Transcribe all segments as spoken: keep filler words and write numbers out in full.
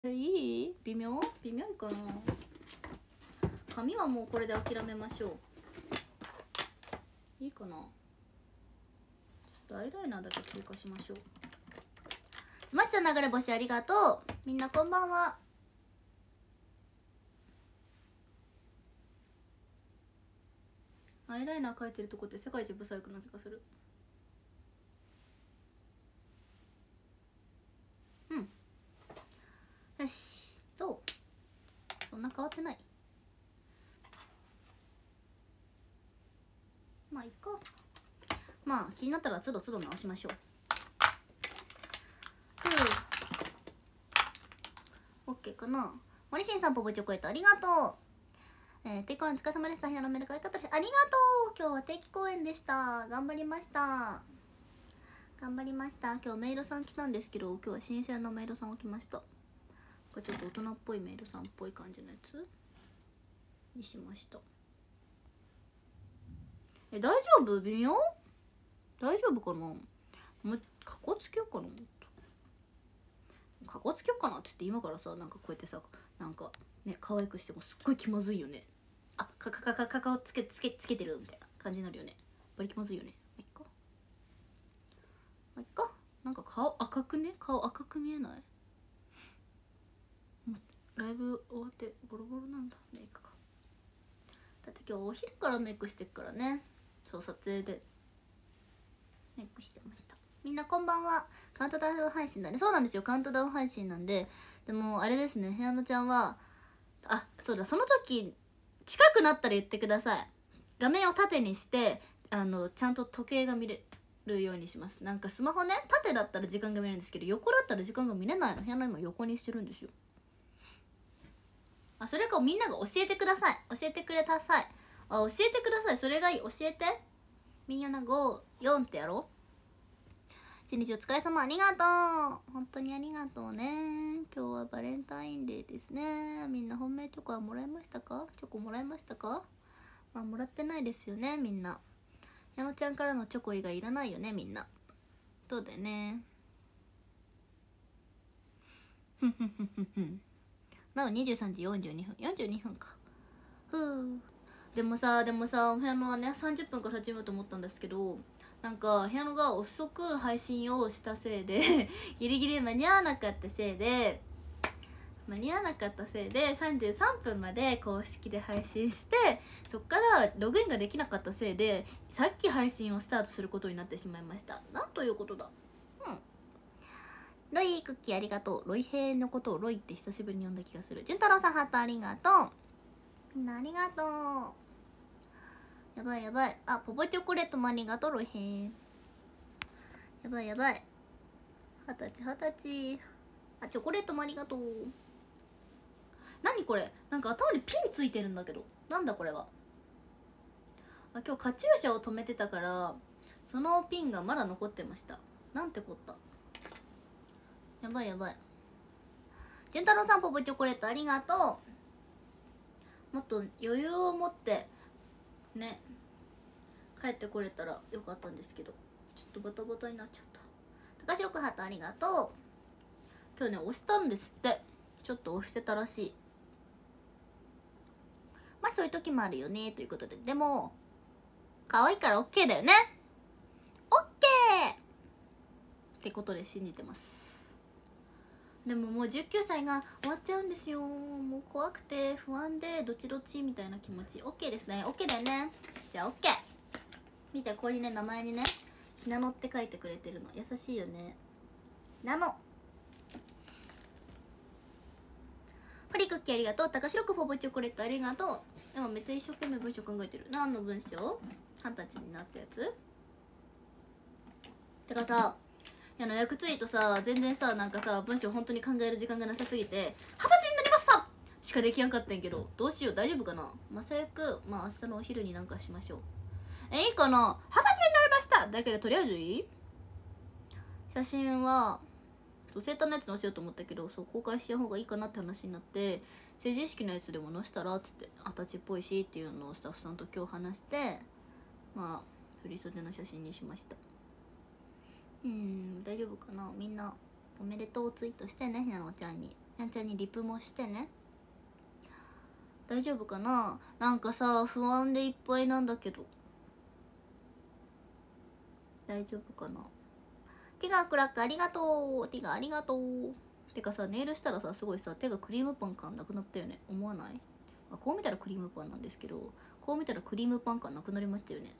いい？微妙？微妙いかな。髪はもうこれで諦めましょう。いいかな。ちょっとアイライナーだけ追加しましょう。つまっちゃん流れ星ありがとう。みんなこんばんは。アイライナー描いてるとこって世界一ブサイクな気がする。うん。よし。どう？そんな変わってない。まあいいか。まあ気になったらつどつど直しましょう。オッケーかな。森進さん、ポポチョコレートありがとう。えー、定期公演お疲れ様でした。部屋のメール可愛かったです。ありがとう。今日は定期公演でした。頑張りました。頑張りました。今日メイドさん来たんですけど、今日は新鮮なメイドさんが来ました。ちょっと大人っぽいメイドさんっぽい感じのやつにしました。え、大丈夫？微妙？大丈夫かな？もうかっこつけようかな。かっこつけようかなって言って今からさ、なんかこうやってさ、なんかね可愛くしてもすっごい気まずいよね。あ、かかかかか顔つけつけつけてるみたいな感じになるよね。バリ気まずいよね。まあ、いっか。まあ、いっか。なんか顔赤くね、顔赤く見えない？ライブ終わってボロボロなんだメイクが。だって今日お昼からメイクしてっからね。そう撮影でメイクしてました。みんなこんばんは。カウントダウン配信だね。そうなんですよ、カウントダウン配信なんで。でもあれですね、部屋のちゃんはあ、そうだ、その時近くなったら言ってください。画面を縦にしてあのちゃんと時計が見れるようにします。なんかスマホね、縦だったら時間が見れるんですけど、横だったら時間が見れないの。部屋の今横にしてるんですよ。あ、それかみんなが教えてください。教えてくれたさい。あ、教えてください。それがいい。教えて。みんななご、よんってやろう。一日お疲れ様。ありがとう。本当にありがとうね。今日はバレンタインデーですね。みんな本命チョコはもらいましたか？チョコもらいましたか？まあもらってないですよね、みんな。矢野ちゃんからのチョコ以外いらないよね、みんな。そうだよね。ふんふんふんふんふん。なおにじゅうさんじよんじゅうにふん。よんじゅうにふんか。ふう。でもさ、でもさ、部屋のはね、さんじゅっぷんから始めようと思ったんですけど、なんか部屋のが遅く配信をしたせいでギリギリ間に合わなかったせいで間に合わなかったせいでさんじゅうさんぷんまで公式で配信して、そっからログインができなかったせいでさっき配信をスタートすることになってしまいました。なんということだ。うん。ロイクッキーありがとう。ロイヘイのことをロイって久しぶりに呼んだ気がする。じゅんたろうさんハートありがとう。みんなありがとう。やばいやばい。あ、ポポチョコレートもありがとう。ロイヘイ。やばいやばい。二十歳二十歳。あ、チョコレートもありがとう。何これ、なんか頭にピンついてるんだけど、なんだこれは。あ、今日カチューシャを止めてたからそのピンがまだ残ってました。なんてこった。やばいやばい。じゅんたろうさん、ポポチョコレートありがとう。もっと余裕を持ってね帰ってこれたらよかったんですけど、ちょっとバタバタになっちゃった。高城くハートありがとう。今日ね押したんですって。ちょっと押してたらしい。まあそういう時もあるよねということで、でも可愛いから OK だよね。 OK ってことで信じてます。でももうじゅうきゅうさいが終わっちゃうんですよ。もう怖くて不安でどっちどっちみたいな気持ち。 OK ですね。 OK だよね。じゃあ OK。 見て、ここにね名前にねひなのって書いてくれてるの。優しいよね。ひなの。フリクッキーありがとう。高城くポポチョコレートありがとう。でもめっちゃ一生懸命文章考えてる。何の文章？二十歳になったやつてかさ、あの役ツイートさ、全然さ、なんかさ文章本当に考える時間がなさすぎて二十歳になりましたしかできやんかったんやけど、どうしよう。大丈夫かな。まあ最悪まあ明日のお昼になんかしましょう。え、いいかな。二十歳になりましただけでとりあえずいい。写真はそう生誕のやつ載せようと思ったけど、そう公開しちゃう方がいいかなって話になって、成人式のやつでも載せたらっつって、二十歳っぽいしっていうのをスタッフさんと今日話して、まあ振り袖の写真にしました。うん、大丈夫かな。みんなおめでとうツイートしてね、ひなのちゃんに。 やんちゃんにリプもしてね。大丈夫かな。なんかさ不安でいっぱいなんだけど大丈夫かな。ティガークラックありがとう。ティガーありがとう。てかさネイルしたらさすごいさ手がクリームパン感なくなったよね。思わない？あ、こう見たらクリームパンなんですけど、こう見たらクリームパン感なくなりましたよね。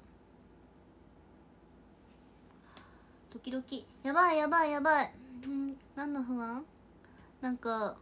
時々やばいやばいやばい。ん何の不安？なんか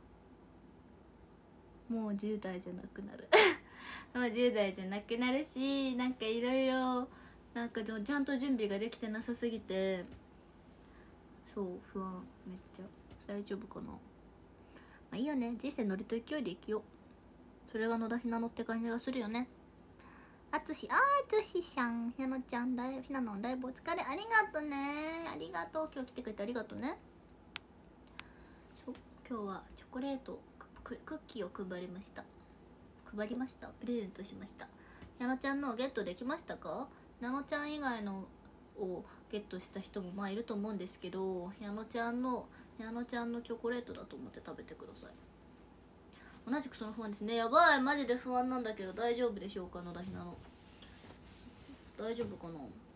もうじゅう代じゃなくなるもうじゅう代じゃなくなるし、なんかいろいろなんかでもちゃんと準備ができてなさすぎて、そう不安めっちゃ。大丈夫かな。まあいいよね、人生ノリと勢いで生きよう。それが野田ひなのって感じがするよね。あつし、あーつしさん、ひなのちゃんだいひなのだいぶお疲れ、ありがとね。ありがとう、今日来てくれてありがとうね。そう今日はチョコレートクッキーを配りました配りましたプレゼントしました。ひなのちゃんのをゲットできましたか？ひなのちゃん以外のをゲットした人もまあいると思うんですけど、ひなのちゃんのひなのちゃんのチョコレートだと思って食べてください。同じくその不安ですね。やばい、マジで不安なんだけど大丈夫でしょうか。野田ひなの大丈夫かな。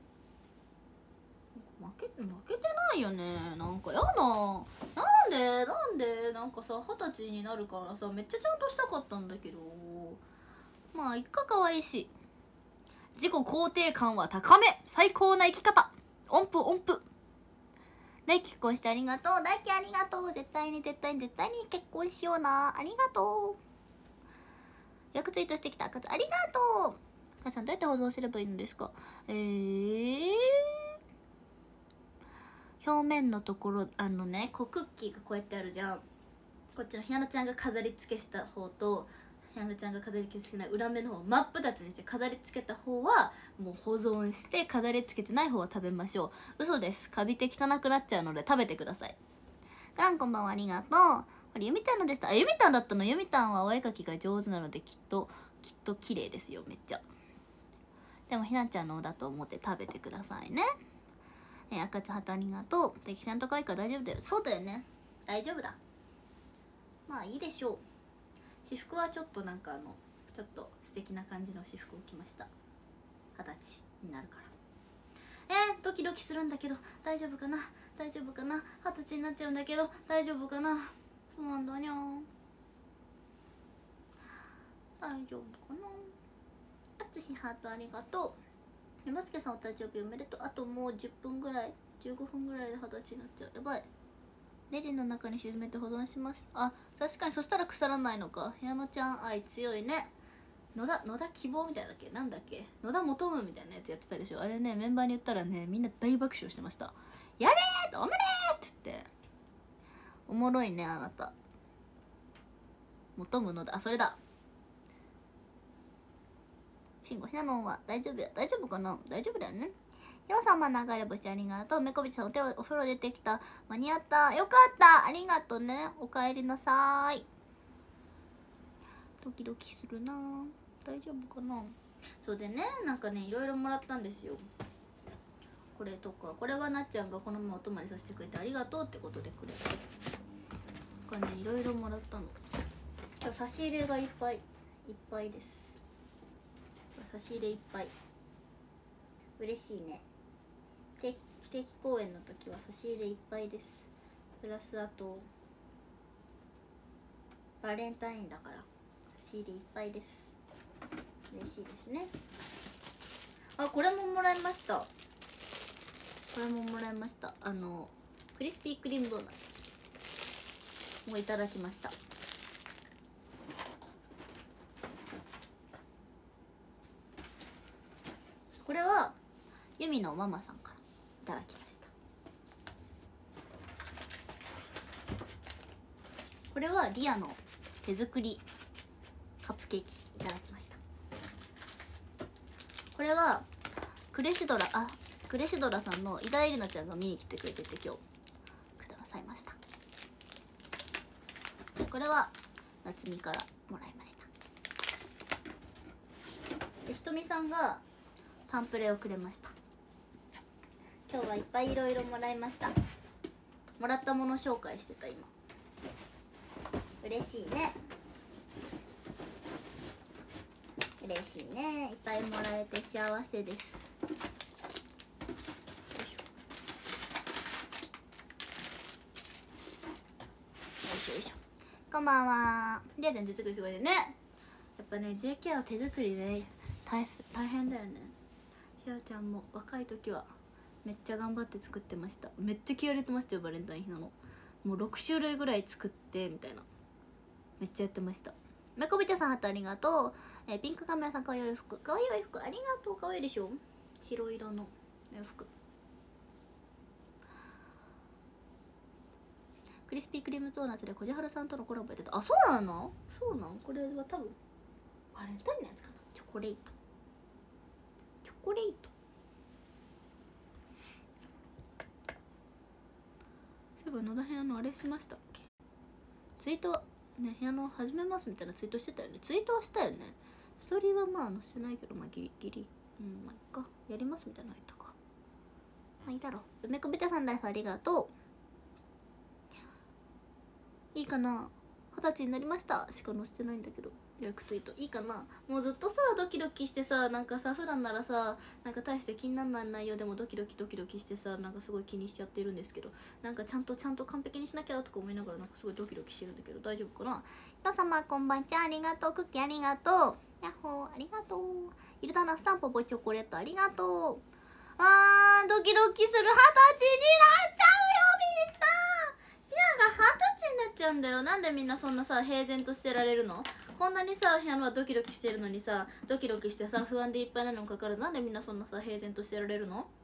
負け負けてないよね。なんかやだ。なんでなんでなんかさ二十歳になるからさめっちゃちゃんとしたかったんだけど、まあいっか。可愛いし自己肯定感は高め、最高な生き方、音符音符。大結婚してありがとう。大輝ありがとう。絶対に絶対に絶対に結婚しような。ありがとう。よくツイートしてきた。ありがとう。母さんどうやって保存すればいいのですか？えー表面のところ、あのねこうクッキーがこうやってあるじゃん。こっちのひなのちゃんが飾り付けした方とひなのちゃんが飾り付けしてない裏面の方真っ二つにして、飾り付けた方はもう保存して、飾り付けてない方は食べましょう。嘘です。カビて汚くなっちゃうので食べてください。ガンこんばんは、ありがとう。これゆみたんのでした。あ、ゆみたんだったの。ゆみたんはお絵描きが上手なのできっときっと綺麗ですよ、めっちゃ。でもひなちゃんのだと思って食べてくださいね。えー、赤ちゃんハトありがとう。敵ちゃんとかいいから大丈夫だよ。そうだよね、大丈夫だ。まあいいでしょう。私服はちょっとなんかあのちょっと素敵な感じの私服を着ました。二十歳になるから。えー、ドキドキするんだけど大丈夫かな大丈夫かな。二十歳になっちゃうんだけど大丈夫かな。不安だにゃー。大丈夫かな。あつしハートありがとう。山助さんお誕生日おめでとう。あともうじゅっぷんぐらいじゅうごふんぐらいで二十歳になっちゃう。やばい。レジンの中に沈めて保存します。あ、確かに。そしたら腐らないのか。ひなのちゃん愛強いね。野田野田希望みたいだっけ、なんだっけ、野田求むみたいなやつやってたでしょ。あれねメンバーに言ったらねみんな大爆笑してました。やべえ、おめでーって言って。おもろいねあなた。求むのだ。あ、それだ。しんごひなのんは大丈夫や。大丈夫かな。大丈夫だよね。ようさま流れ星ありがとう。めこびちさんお手をお風呂出てきた。間に合った。よかった。ありがとうね。おかえりなさーい。ドキドキするな。大丈夫かな。そうでね、なんかねいろいろもらったんですよ。これとか、これはなっちゃんがこのままお泊まりさせてくれてありがとうってことでくれた。なんかねいろいろもらったの。今日差し入れがいっぱいいっぱいです。差し入れいっぱい。嬉しいね。定期定期公演の時は差し入れいっぱいです。プラスあとバレンタインだから差し入れいっぱいです。嬉しいですね。あ、これももらいました。これももらいました。あのクリスピークリームドーナツもいただきました。これはユミのママさんからいただきました。これはリアの手作りカップケーキいただきました。これはクレシドラあクレシドラさんの井田絵里奈ちゃんが見に来てくれてて今日くださいました。これは夏美からもらいました。でひとみさんがタンプレをくれました。今日はいっぱいいろいろもらいました。もらったもの紹介してた今。 嬉しいね。嬉しいね。いっぱいもらえて幸せです。よいしょ。こんばんは。りあちゃん手作りすごいね。やっぱね ジェーケー は手作りね大大変だよね。ひあちゃんも若い時はめっちゃ頑張って作ってました。めっちゃ気合入れてましたよ。バレンタイン日なのもうろく種類ぐらい作ってみたいな、めっちゃやってました。めこびちゃさんハートありがとう。えー、ピンクカメラさんかわいい服、かわいい服ありがとう。かわいいでしょ、白色の洋服。クリスピークリームドーナツでこじはるさんとのコラボやってた。あ、そうなの？そうなん？これは多分バレンタインのやつかな。チョコレートチョコレート。そういえば野田部屋のあれしましたっけ？ツイートね、部屋の始めますみたいなツイートしてたよね。ツイートはしたよね。ストーリーはまあ載せてないけど、まあギリギリ、うん、まあいっか、やりますみたいなの言ったか。まあいいだろう。梅こびたさんライフありがとう。いいかな、二十歳になりましたしか載せてないんだけど、予約ツイートいいかな。もうずっとさドキドキしてさ、なんかさ普段ならさなんか大して気にならない内容でもドキドキドキドキしてさ、なんかすごい気にしちゃってるんですけど、なんかちゃんとちゃんと完璧にしなきゃとか思いながらなんかすごいドキドキしてるんだけど、大丈夫かな。皆様こんばんちは、ありがとう。クッキーありがとう。ヤッホーありがとう。イルタナスタンポポチョコレートありがとう。あードキドキする。二十歳になっちゃうよみんな。シアが二十歳になっちゃうんだよ。なんでみんなそんなさ平然としてられるの？こんなにさ部屋のはドキドキしてるのにさ、ドキドキしてさ不安でいっぱいなのにかかる。なんでみんなそんなさ平然としてられるの？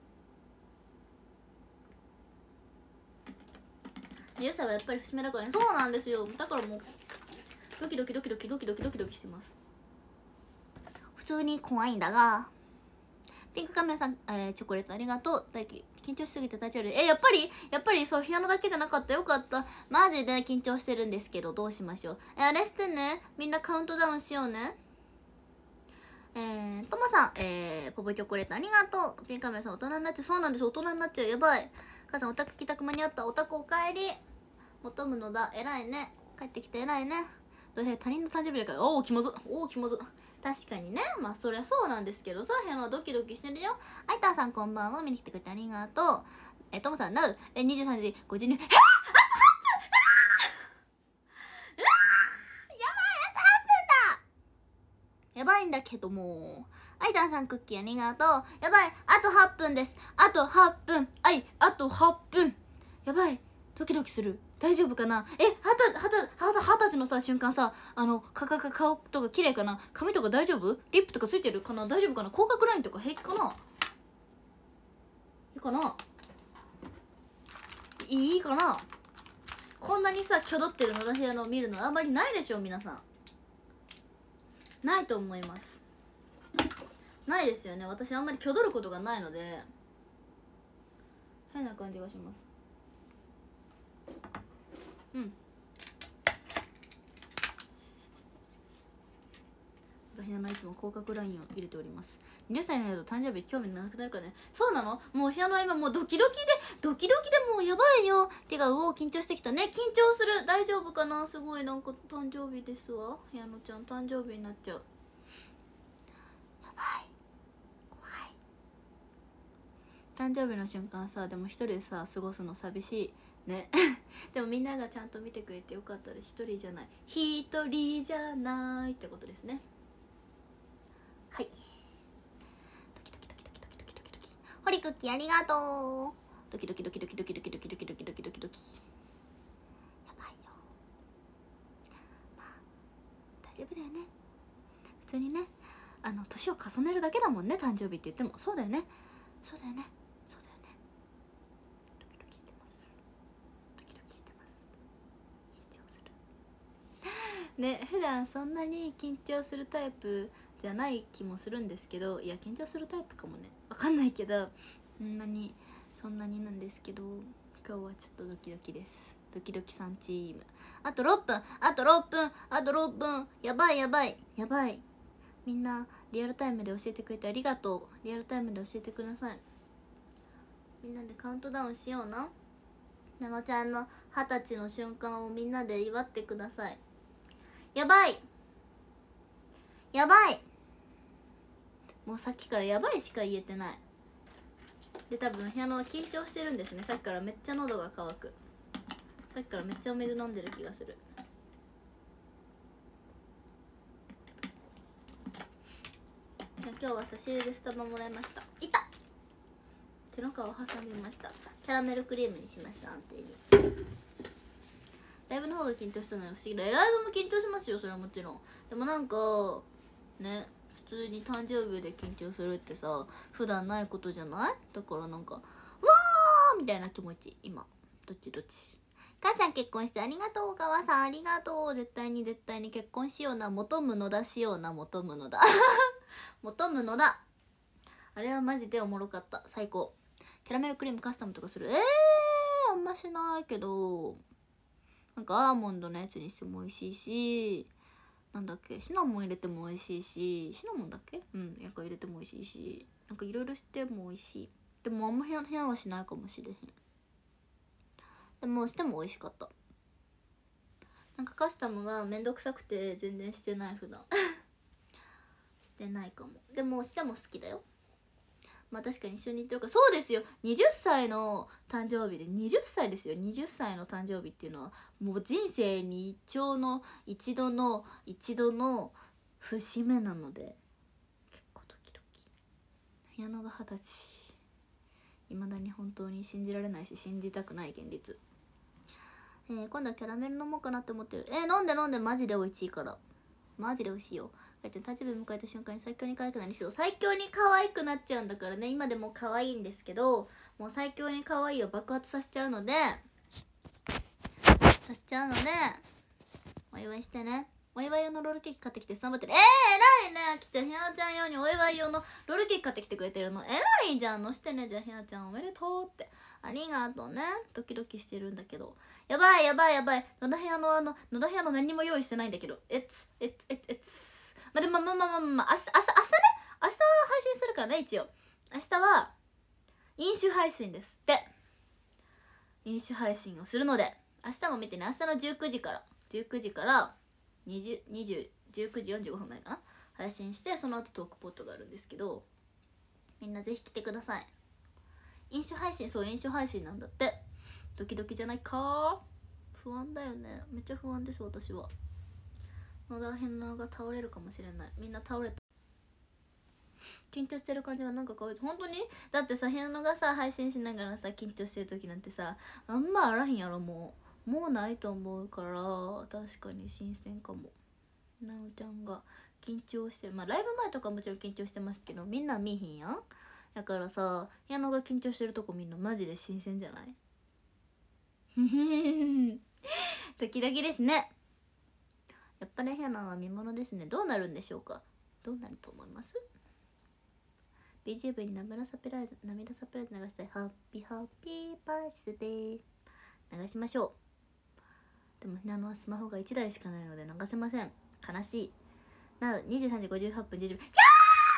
ゆうさはやっぱり節目だからね。そうなんですよ。だからもうドキドキドキドキドキドキドキドキしてます。普通に怖いんだが。ピンクカメラさん、えー、チョコレートありがとう。大輝緊張しすぎて立ち寄る。えやっぱりやっぱりそうピアノだけじゃなかった。よかった。マジで緊張してるんですけどどうしましょう。えー、あれしてね、みんなカウントダウンしようね。えー、ともさん、えー、ポポチョコレートありがとう。ピンクカメラさん大人になっちゃう。そうなんです、大人になっちゃう。やばい。母さんオタク帰宅間に合った。オタクおかえり。求むのだ、偉いね。帰ってきて偉いね。どうせ他人の誕生日だから。おお気まずおお気まず。確かにね、まあそりゃそうなんですけどさ、部屋のはドキドキしてるよ。アイターさんこんばんは。見に来てくれてありがとう。えともさんなうえにじゅうさんじごじゅうにふん。えっあとはっぷん。やばいんだけども。アイターさんクッキーありがとう。やばい、あとはっぷんです。あとはっぷん。あい、あとはっぷん。やばい、ドキドキする。大丈夫かな。え、はた、はた、はた、はたちのさ瞬間さ、あのかかか顔とか綺麗かな。髪とか大丈夫？リップとかついてるかな。大丈夫かな。広角ラインとか平気かな。いいかな。いいかな。こんなにさ挙動ってる野田部屋のを見るのあんまりないでしょ皆さん。ないと思います。ないですよね。私あんまり挙動ることがないので変な感じがします。うん。ひなのいつも広角ラインを入れております。にじゅっさいになると誕生日興味なくなるからね。そうなの？もうひなの今もうドキドキでドキドキでもうやばいよ。てかうお緊張してきたね。緊張する。大丈夫かな。すごいなんか誕生日ですわ。ひなのちゃん誕生日になっちゃう。やばい怖い。誕生日の瞬間さでも一人でさ過ごすの寂しいね。でもみんながちゃんと見てくれてよかったです。一人じゃない一人じゃないってことですね。はい。ドキドキドキドキドキドキドキドキ。ホリクッキーありがとう。ドキドキドキドキドキドキドキドキドキドキドキドキ。やばいよ。まあ大丈夫だよね。普通にね、あの年を重ねるだけだもんね。誕生日って言ってもそうだよね。そうだよね。そうだよね。ドキドキしてます。ドキドキしてます。緊張する。ね、普段そんなに緊張するタイプじゃない気もするんですけど、いや緊張するタイプかもね、わかんないけどそんなにそんなになんですけど、今日はちょっとドキドキです。ドキドキさんチーム。あとろっぷん、あとろっぷん、あとろっぷん。やばいやばいやばい。みんなリアルタイムで教えてくれてありがとう。リアルタイムで教えてください。みんなでカウントダウンしような。なのちゃんの二十歳の瞬間をみんなで祝ってください。 やばいやばい、もうさっきからやばいしか言えてない。で多分部屋の緊張してるんですね。さっきからめっちゃ喉が渇く。さっきからめっちゃお水飲んでる気がする。今日は差し入れでスタバもらいました。いた手の皮を挟みました。キャラメルクリームにしました。安定に。ライブの方が緊張したのよ。不思議だ。ライブも緊張しますよ、それはもちろん。でもなんかね、普通に誕生日で緊張するってさ、普段ないことじゃない？だからなんかうわーみたいな気持ち。今どっちどっち。母ちゃん結婚してありがとう。お母さんありがとう。絶対に絶対に結婚しような。求むのだしような。求むのだ求むのだ。あれはマジでおもろかった。最高。キャラメルクリームカスタムとかする？えーあんましないけど、なんかアーモンドのやつにしても美味しいし、なんだっけ、シナモン入れても美味しいし、シナモンだっけ、うん、やっぱ入れても美味しいし、なんかいろいろしても美味しい。でもあんま部屋部屋はしないかもしれへん。でもしても美味しかった。なんかカスタムがめんどくさくて全然してない。普段してないかも。でもしても好きだよ。まあ確かに一緒にいてるから。そうですよ、はたちの誕生日で、はたちですよ。はたちの誕生日っていうのはもう人生に一丁の一度の一度の節目なので、結構ドキドキ。矢野がはたち、いまだに本当に信じられないし信じたくない現実。えー、今度はキャラメル飲もうかなって思ってる。えー、飲んで飲んで、マジで美味しいから。マジで美味しいよ。誕生日迎えた瞬間に最強に可愛くなりそう。最強に可愛くなっちゃうんだからね。今でも可愛いんですけど、もう最強に可愛いを爆発させちゃうのでさせちゃうのでお祝いしてね。お祝い用のロールケーキ買ってきてスタンバってる。えー、偉いね。あきちゃん、ひなちゃん用にお祝い用のロールケーキ買ってきてくれてるの。偉いじゃん。のしてね。じゃあひなちゃんおめでとうって。ありがとうね。ドキドキしてるんだけど。やばいやばいやばい。野田部屋のあの野田部屋の何も用意してないんだけど。えつえつえつえつ。まあ、でもまあまあまあまあまあ、明日、明日、明日ね、明日は配信するからね、一応。明日は、飲酒配信ですって。飲酒配信をするので、明日も見てね。明日のじゅうくじから、じゅうくじからにじゅう、にじゅう、じゅうくじよんじゅうごふんまでかな、配信して、その後トークポットがあるんですけど、みんなぜひ来てください。飲酒配信、そう、飲酒配信なんだって。ドキドキじゃないか？不安だよね。めっちゃ不安です、私は。野田変なが倒れるかもしれない。みんな倒れた。緊張してる感じはなんか可愛い。本当に？だってさ、変ながさ配信しながらさ緊張してる時なんてさ、あんまあらへんやろ。もうもうないと思うから、確かに新鮮かも。なおちゃんが緊張してる。まあライブ前とかもちろん緊張してますけど、みんな見ひんやん。だからさ、部屋のが緊張してるとこみんなマジで新鮮じゃない？ドキドキですね。やっぱりヘナは見ものですね。どうなるんでしょうか。どうなると思います？ ビージーエム に涙サプライズ涙サプライズ流したい。ハッピーハッピーバースデー流しましょう。でもヘナのはスマホがいちだいしかないので流せません。悲しい。なおにじゅうさんじごじゅうはっぷんじゅうじゅっぷん。キャー！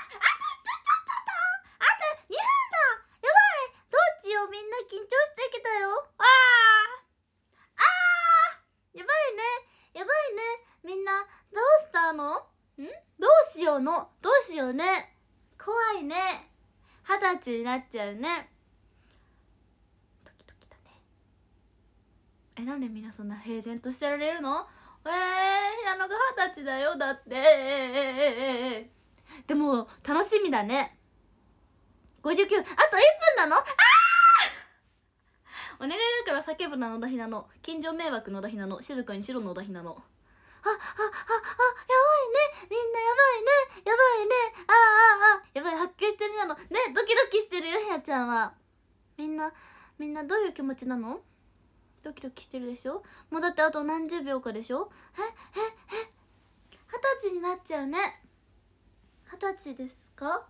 あとにふんだ。やばい。どっちよ。みんな緊張してきたよ。あーあーやばいね。やばいね。みんなどうしたの？ん？どうしようの？どうしようね。怖いね。二十歳になっちゃうね。ドキドキだね。え、なんでみんなそんな平然としてられるの？えー、矢野が二十歳だよ。だって。でも楽しみだね。ごじゅうきゅう、あといっぷんなの？あーお願いだから叫ぶな野田ひなの。近所迷惑野田ひなの。静かにしろ野田ひなの。あ、あ、あ、あ、やばいね。みんなやばいね。やばいね。ああ、ああ、やばい。発狂してるやの。ね、ドキドキしてるよ、ひなちゃんは。みんな、みんなどういう気持ちなの？ドキドキしてるでしょ？もうだってあと何十秒かでしょ？え、え、え、二十歳になっちゃうね。二十歳ですか？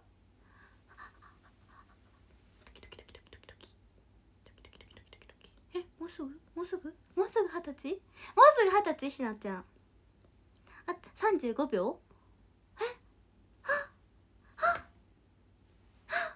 ドキドキドキドキドキドキ。ドキドキドキドキドキドキ。え、もうすぐ？もうすぐ？もうすぐ二十歳？もうすぐ二十歳、ひなちゃん。あ、さんじゅうごびょう？え？はっはっはっ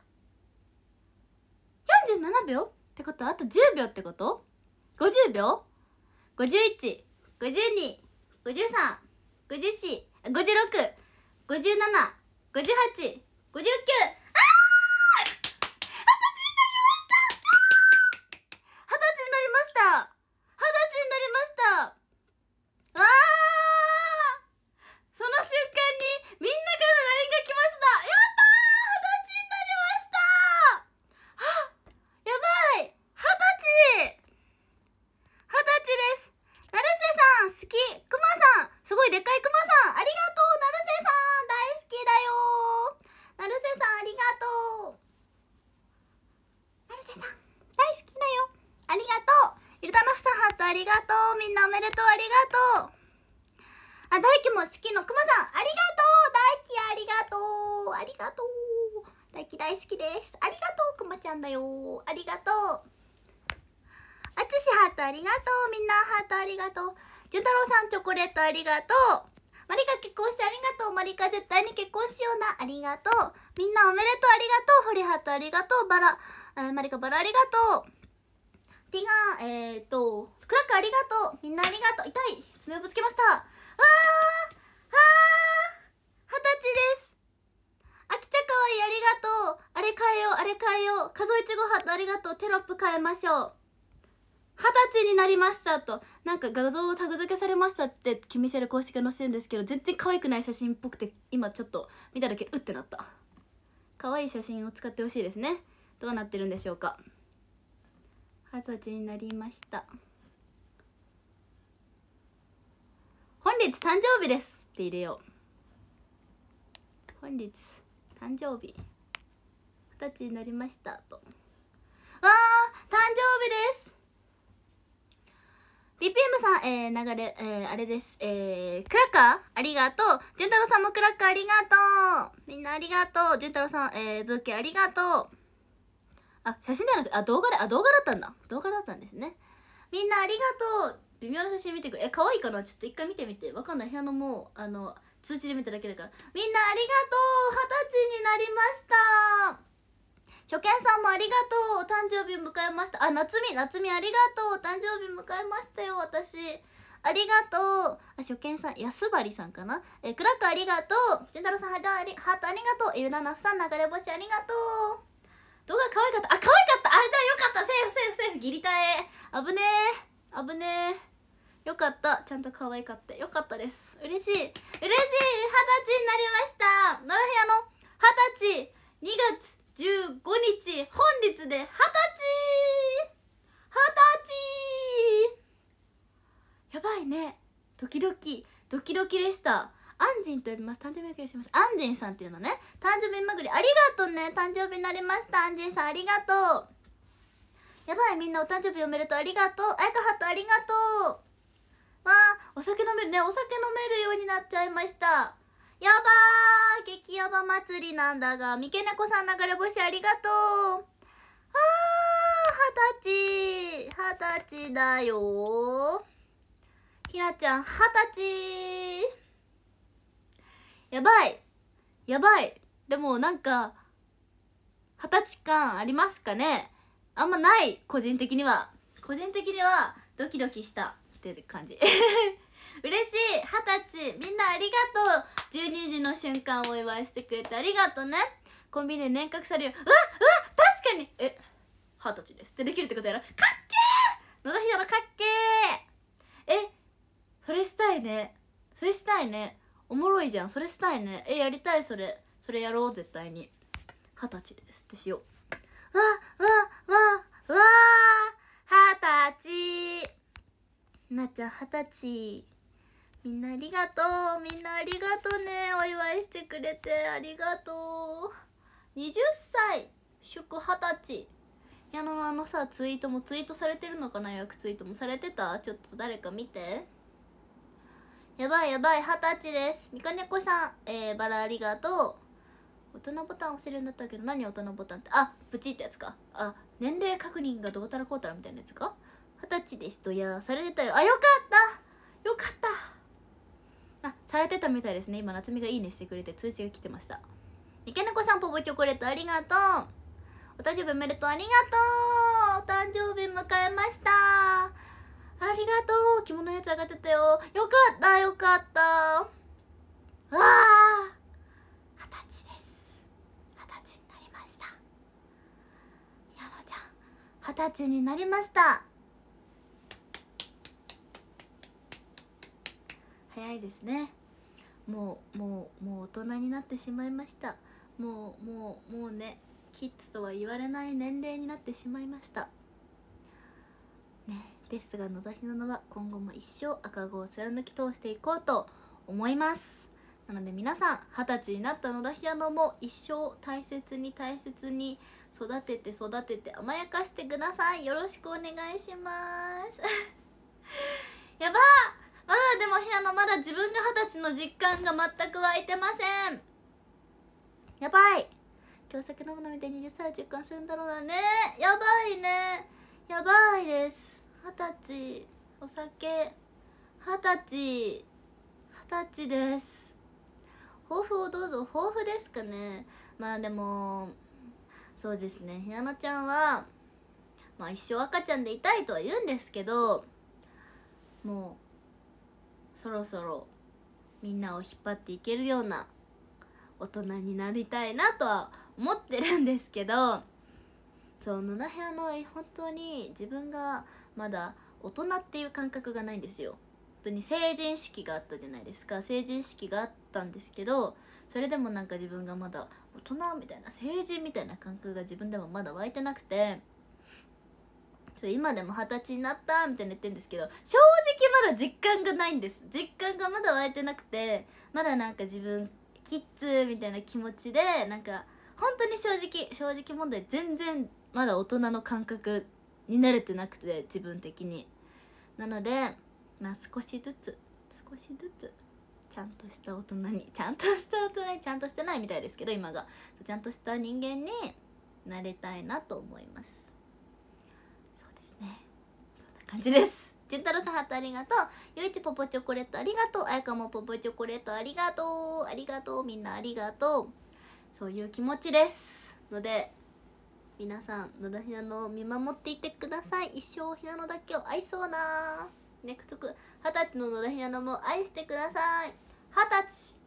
よんじゅうななびょうってことはあとじゅうびょうってこと？ごじゅうびょう？ごじゅういち、ごじゅうに、ごじゅうさん、 ごじゅうよん、ごじゅうろく、ごじゅうなな、ごじゅうはち、ごじゅうきゅう。あー、二十歳になりました。二十歳になりました。二十歳になりました。わー、その瞬間にみんなから ライン が来ました。やったー、二十歳になりました。はっ、やばい、二十歳。二十歳です。成瀬さん好き。くまさん、すごいでかいくまさん、ありがとう。成瀬さん大好きだよ。成瀬さんありがとう。成瀬さん大好きだよ。ありがとう。ゆるたのふさんハートありがとう。みんなおめでとう、ありがとう。あ、大輝も好きのくまさんありがとう。大輝ありがとう。ありがとう。大輝大好きです。ありがとう。くまちゃんだよ。ありがとう。あつしハートありがとう。みんなハートありがとう。じゅんたろうさんチョコレートありがとう。マリカ結婚してありがとう。マリカ絶対に結婚しような。ありがとう。みんなおめでとう。ありがとう。ホリハートありがとう。バラ、えー、マリカバラありがとう。ティガー、えーっと、クラックありがとう。みんなありがとう。痛い。爪をぶつけました。あー、あー、二十歳です。あきちゃかわいい、ありがとう。あれ変えよう、あれ変えよう。数えちごハートありがとう。テロップ変えましょう。二十歳になりましたと、なんか画像をタグ付けされましたってキミセル公式が載せるんですけど、全然可愛くない写真っぽくて、今ちょっと見ただけうってなった。可愛い写真を使ってほしいですね。どうなってるんでしょうか。二十歳になりました。本日誕生日ですって入れよう。本日誕生日、二十歳になりましたと。わー、誕生日です。ビーピーエム さん、えー、流れ、えー、あれです。えー、クラッカーありがとう。じゅんたろうさんもクラッカーありがとう。みんなありがとう。じゅんたろうさん、えー、ブーケありがとう。あ、写真ではなくて、あ、動画で、あ、動画だったんだ。動画だったんですね。みんなありがとう。微妙な写真見てくれ。え、可愛いかな、ちょっと一回見てみて。わかんない。部屋のもう、あの、通知で見ただけだから。みんなありがとう。二十歳になりました。初見さんもありがとう。お誕生日迎えました。あ、夏美、夏美ありがとう。お誕生日迎えましたよ、私。ありがとう。あ、初見さん、安張さんかな。えー、クラックありがとう。じゅんたろうさん、ハートありがとう。イルナナフさん、流れ星ありがとう。動画可愛かった。あ、可愛かった。あ、じゃあよかった。セーフ、セーフ、セーフ。ギリタエ。危ねえ。危ねえ。よかった。ちゃんと可愛かった。よかったです。嬉しい。嬉しい。二十歳になりました。奈良部屋の二十歳。にがつじゅうごにち、本日で二十歳。二十歳。やばいね。ドキドキ。ドキドキでした。アンジンと呼びます。誕生日巡りします。アンジンさんっていうのね。誕生日巡りありがとうね。誕生日になりました。アンジンさんありがとう。やばい、みんなお誕生日おめでとう。ありがとう。あやかはとありがとう。わあ、お酒飲めるね。お酒飲めるようになっちゃいました。やばー、激ヤバ祭りなんだが、三毛猫さん流れ星ありがとう。あー、二十歳。二十歳だよー。ひなちゃん、二十歳。やばい。やばい。でもなんか、二十歳感ありますかね。あんまない、個人的には。個人的には、ドキドキしたっていう感じ。嬉しい。二十歳。みんなありがとう。じゅうにじの瞬間をお祝いしてくれてありがとうね。コンビニで年額されるよ。うわうわ確かに。え、二十歳ですってできるってことやろ。かっけー。野田ひなのかっけー。え、それしたいね。それしたいね。おもろいじゃん。それしたいね。え、やりたい。それそれやろう。絶対に。二十歳ですってしよう。わわわわ二十歳。なっちゃん二十歳。みんなありがとう。みんなありがとうね。お祝いしてくれてありがとう。にじゅっさい祝二十歳。やのあのさ、ツイートもツイートされてるのかな。予約ツイートもされてた。ちょっと誰か見て。やばいやばい。二十歳です。みかねこさん、えー、バラありがとう。大人ボタン押せるんだったけど、何大人ボタンって。あ、プチってやつか。あ、年齢確認がどうたらこうたらみたいなやつか。二十歳ですと。いや、されてたよ。あ、よかったよかった。あ、されてたみたいですね。今夏美がいいねしてくれて通知が来てました。みけねこさん、ポポチョコレートありがとう。お誕生日おめでとう。ありがとう。お誕生日迎えました。ありがとう。着物のやつ上がってたよ。よかったよかった。 たちになりました。早いですね。もうもうもう大人になってしまいました。もうもうもうね、キッズとは言われない年齢になってしまいましたね。ですが野田ひなのは今後も一生赤子を貫き通していこうと思います。なので皆さん、二十歳になった野田ひなのも一生大切に大切に育てて育てて甘やかしてください。よろしくお願いしますやばー、まだでもひなのまだ自分が二十歳の実感が全く湧いてません。やばい、今日酒飲むの見てはたちを実感するんだろうなね。やばいね、やばいです。二十歳、お酒、二十歳、二十歳です。抱負をどうぞ。抱負ですかね。まあでもそうですね、ひなのちゃんはまあ一生赤ちゃんでいたいとは言うんですけど、もうそろそろみんなを引っ張っていけるような大人になりたいなとは思ってるんですけど、そう野田部屋の本当に自分がまだ大人っていう感覚がないんですよ。本当に成人式があったじゃないですか。成人式があったんですけど、それでもなんか自分がまだ大人みたいな、成人みたいな感覚が自分でもまだ湧いてなくて、そう今でも二十歳になったみたいな言ってるんですけど、正直まだ実感がないんです。実感がまだ湧いてなくて、まだなんか自分キッズみたいな気持ちで、なんか本当に正直正直問題全然まだ大人の感覚に慣れてなくて、自分的に。なのでまあ少しずつ少しずつちゃんとした大人に、ちゃんとした大人に、ちゃんとしてないみたいですけど今が、ちゃんとした人間になれたいなと思います。そうですね、そんな感じです。ちんたろさんハートありがとう。ゆいちポポチョコレートありがとう。あやかもポポチョコレートありがとう。ありがとう、みんなありがとう。そういう気持ちですので、皆さん野田ひなのを見守っていてください。一生ひなのだけを愛そうな。約束、二十歳の野田ひなのも愛してください。二十歳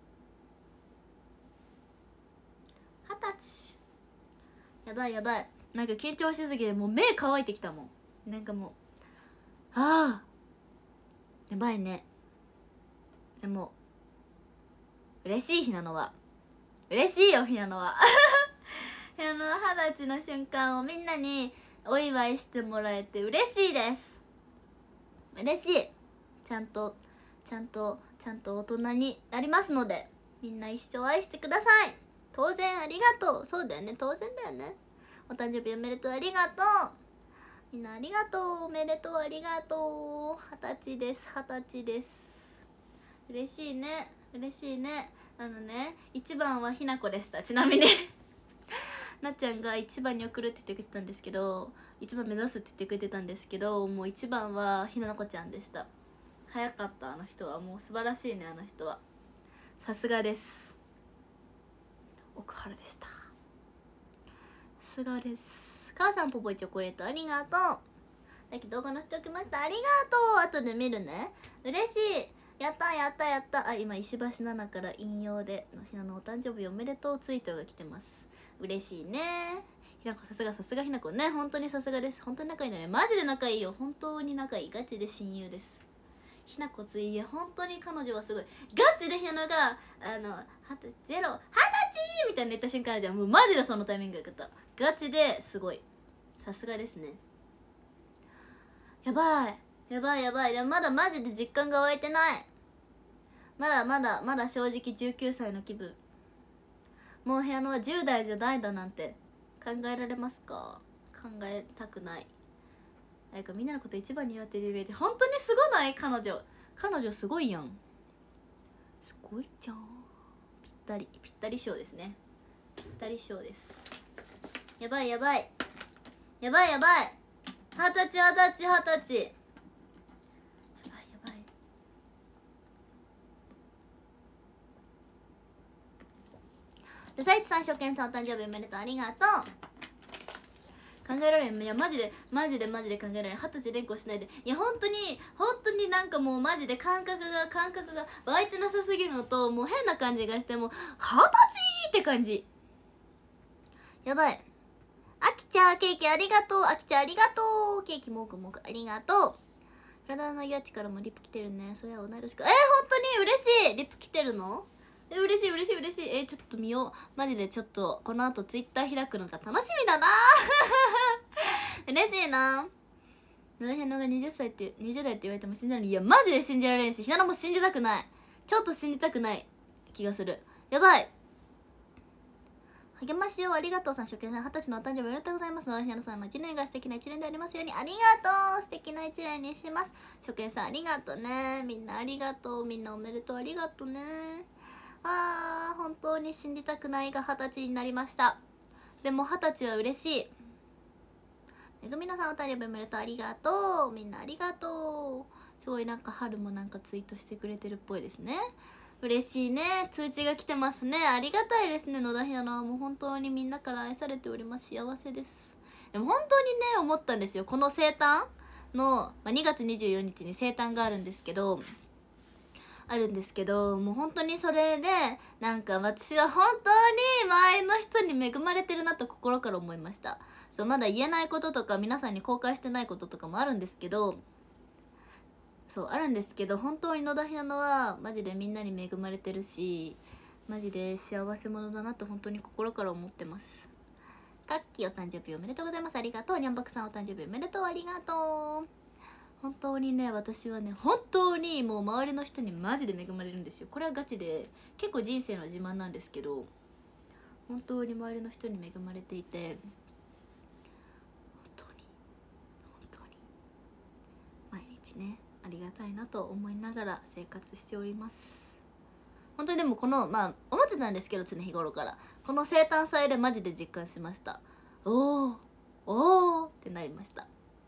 二十歳やばいやばい、なんか緊張しすぎてもう目乾いてきたもん。なんかもうああやばいね。でも嬉しい、ひなのは嬉しいよ。ひなのはひなのは二十歳の瞬間をみんなにお祝いしてもらえて嬉しいです。嬉しい。ちゃんとちゃんとちゃんと大人になりますので、みんな一生愛してください。当然ありがとう。そうだよね、当然だよね。お誕生日おめでとう、ありがとう。みんなありがとう、おめでとう、ありがとう。二十歳です、二十歳です。嬉しいね、嬉しいね。あのね、一番はひなこでした。ちなみになっちゃんが一番に送るって言ってくれてたんですけど、一番目指すって言ってくれてたんですけど、もう一番はひなのこちゃんでした。早かった。あの人はもう素晴らしいね。あの人はさすがです。奥原でした。さすがです。母さんポポイチョコレートありがとう。さっき動画載せておきました。ありがとう。後で見るね。嬉しい。やったやったやった。あ、今石橋奈々から引用でのひなのお誕生日おめでとうツイートが来てます。嬉しいね。ひなこさすが、さすがひなこね。本当にさすがです。本当に仲いいんだね。マジで仲いいよ。本当に仲いい。ガチで親友です。ひなこついえ、本当に彼女はすごい。ガチでひなのがあのはたゼロはたちみたいな言った瞬間じゃん、もうマジでそのタイミングがった。ガチですごい。さすがですね。やばいやばいやばい。でもまだマジで実感が湧いてない。まだまだまだ正直じゅうきゅうさいの気分。もう部屋のはじゅう代じゃないだなんて考えられますか？考えたくない。なんかみんなのこと一番に言われてるイメージ。本当にすごない？彼女彼女すごいやん。すごいじゃん。ぴったりぴったり賞ですね。ぴったり賞です。やばいやばいやばいやばい。二十歳二十歳二十歳。やばいやばい。ルサイチさん、初見さんお誕生日おめでとう、ありがとう。考えられん。いやマジでマジでマジで考えられん。二十歳連呼しないで。いや本当に本当になんかもうマジで感覚が感覚が湧いてなさすぎるのと、もう変な感じがして、もう二十歳って感じ。やばい。あきちちゃんケーキありがとう。あきちゃんありがとう。ケーキもぐもぐありがとう。体のやちからもリップ来てるね。それは同い年か。えー、本当に嬉しい。リップ来てるの？え、嬉しい嬉しい嬉しい。えー、ちょっと見よう。マジでちょっとこの後ツイッター開くのが楽しみだな嬉しいな。野田ひなのがはたちってにじゅう代って言われても信じられない。いやマジで信じられんし、ひなのも信じたくない。ちょっと信じたくない気がする。やばい。励ましをありがとうさん、初見さん、はたちのお誕生日おめでとうございます。野田ひなのさんのいちねんが素敵ないちねんでありますように。ありがとう。素敵ないちねんにします。初見さんありがとうね。みんなありがとう。みんなおめでとう。ありがとうね。あー、本当に信じたくないがはたちになりました。でもはたちは嬉しい。めぐみのさんお誕生日おめでとう。ありがとう。みんなありがとう。すごいなんか春もなんかツイートしてくれてるっぽいですね。嬉しいね。通知が来てますね。ありがたいですね。野田ひなのはもう本当にみんなから愛されております。幸せです。でも本当にね思ったんですよ。この生誕の、まあ、にがつにじゅうよっかに生誕があるんですけどあるんですけどもう本当にそれでなんか私は本当に周りの人に恵まれてるなと心から思いました。そう、まだ言えないこととか皆さんに公開してないこととかもあるんですけどそうあるんですけど本当に野田ひなのはマジでみんなに恵まれてるしマジで幸せ者だなと本当に心から思ってます。かっきお誕生日おめでとうございます。ありがとう。にゃんばくさんお誕生日おめでとう。ありがとう。本当にね私はね本当にもう周りの人にマジで恵まれるんですよ。これはガチで結構人生の自慢なんですけど本当に周りの人に恵まれていて本当に本当に毎日ねありがたいなと思いながら生活しております。本当にでもこのまあ思ってたんですけど常日頃からこの生誕祭でマジで実感しました。おーおーってなりました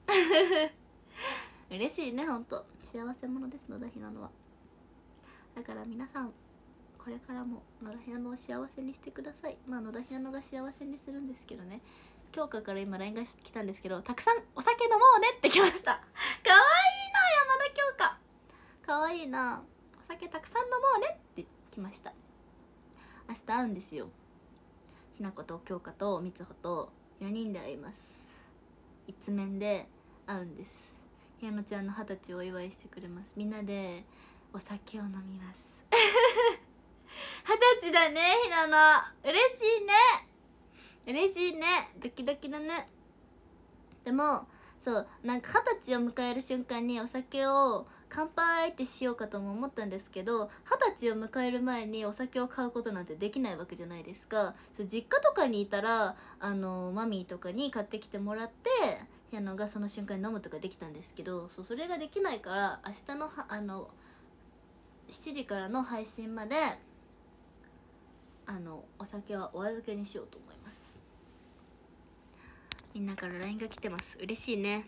嬉しいね。ほんと幸せ者です野田ひなのは。だから皆さんこれからも野田ひなのを幸せにしてください。まあ野田ひなのが幸せにするんですけどね。京香から今 ライン が来たんですけどたくさんお酒飲もうねって来ました。かわいいな山田京香。かわいいな。お酒たくさん飲もうねって来ました。明日会うんですよ。ひなこと京香とみつほとよにんで会います。一面で会うんです。ひなのちゃんのはたちをお祝いしてくれます。みんなでお酒を飲みますはたちだねひなの。嬉しいね嬉しいね。ドキドキだね。でもそうなんかはたちを迎える瞬間にお酒を乾杯ってしようかとも思ったんですけどはたちを迎える前にお酒を買うことなんてできないわけじゃないですか。そう実家とかにいたらあのマミーとかに買ってきてもらってひなのがその瞬間に飲むとかできたんですけどそうそれができないから明日のはあのしちじからの配信まであのお酒はお預けにしようと思います。みんなから ライン が来てます。嬉しいね。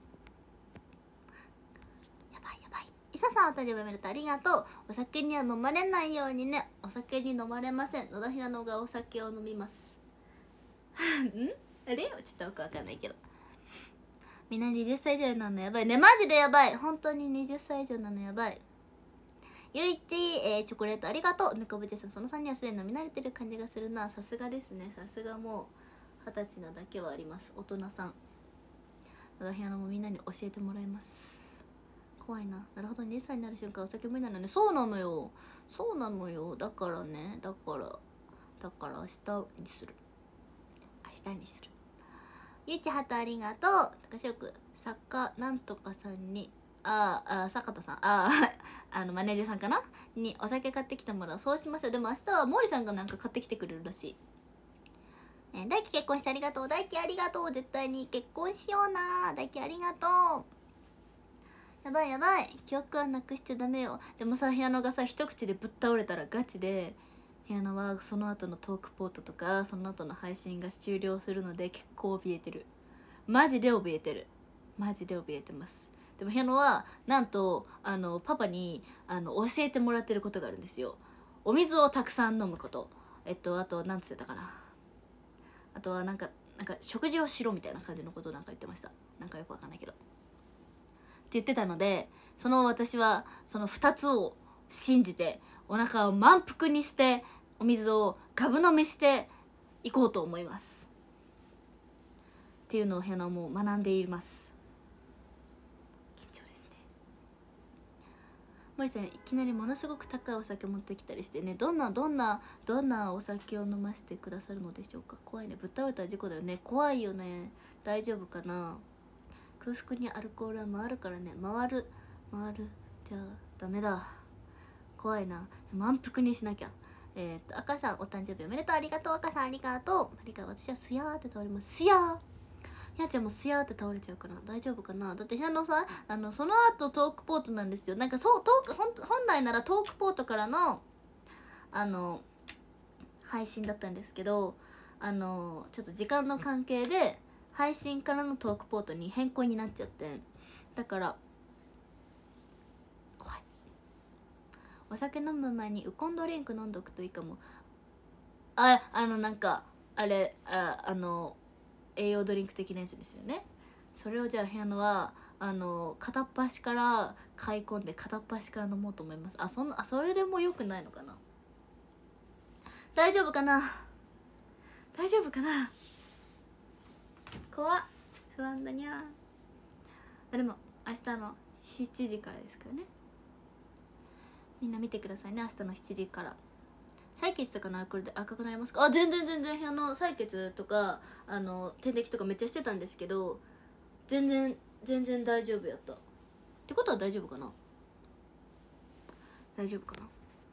やばいやばい。いささんお誕生日おめでとう。ありがとう。お酒には飲まれないようにね。お酒に飲まれません。野田ひなのがお酒を飲みますんあれちょっとよくわかんないけどみんなにじゅっさい以上なのやばいね。マジでやばい。本当にはたち以上なのやばい。ゆいち、えー、チョコレートありがとう。みこぶちさんそのさんにんはすでに飲み慣れてる感じがするな。さすがですね。さすがもうはたちなだけはあります。大人さん。野田ひなのもみんなに教えてもらいます。怖いな。なるほどにじゅっさいになる瞬間お酒無理なのね。そうなのよそうなのよ。だからねだからだから明日にする明日にする。ゆいちはとありがとう。高城く作家なんとかさんにあーあー坂田さんあーあのマネージャーさんかなにお酒買ってきてもらう。そうしましょう。でも明日は毛利さんがなんか買ってきてくれるらしい、ね、大輝結婚してありがとう。大輝ありがとう。絶対に結婚しような。大輝ありがとう。やばいやばい。記憶はなくしちゃダメよ。でもさひなのがさ一口でぶっ倒れたらガチでひなのはその後のトークポートとかその後の配信が終了するので結構怯えてる。マジで怯えてる。マジで怯えてます。でもひなのはなんとあのパパにあの教えてもらってることがあるんですよ。お水をたくさん飲むこと。えっとあと何つってたかな。あとはなんかなんか食事をしろみたいな感じのことをなんか言ってました。なんかよくわかんないけどって言ってたのでその私はそのふたつを信じてお腹を満腹にしてお水をガブ飲みしていこうと思います。 っていうのをひなのはもう学んでいます。緊張ですね。森さんいきなりものすごく高いお酒持ってきたりしてね、どんなどんなどんなお酒を飲ませてくださるのでしょうか。怖いね、ぶっ倒れたら事故だよね。怖いよね。大丈夫かな。空腹にアルコールは回るからね。回る回るじゃあダメだ、怖いな。満腹にしなきゃ。えー、っと赤さんお誕生日おめでとう。ありがとう赤さん、ありがとう。ありがとう。私はすやーって倒れます。すやー。ひなちゃんもすやーって倒れちゃうかな。大丈夫かな。だってひなのさ、あのその後トークポートなんですよ。なんかそうトーク本本来ならトークポートからのあの配信だったんですけど、あのちょっと時間の関係で配信からのトークポートに変更になっちゃって、だから怖い。お酒飲む前にウコンドリンク飲んどくといいかも。ああのなんかあれああの栄養ドリンク的なやつですよね。それをじゃあ部屋のはあの片っ端から買い込んで片っ端から飲もうと思います。あそんなあそれでもよくないのかな。大丈夫かな大丈夫かな。怖っ、不安だにゃー。でも明日のしちじからですからね。みんな見てくださいね。明日のしちじから。採血とかのアルコールで赤くなりますか。あ、全然全然。部屋の採血とかあの点滴とかめっちゃしてたんですけど、全然全然大丈夫やった。ってことは大丈夫かな。大丈夫かな。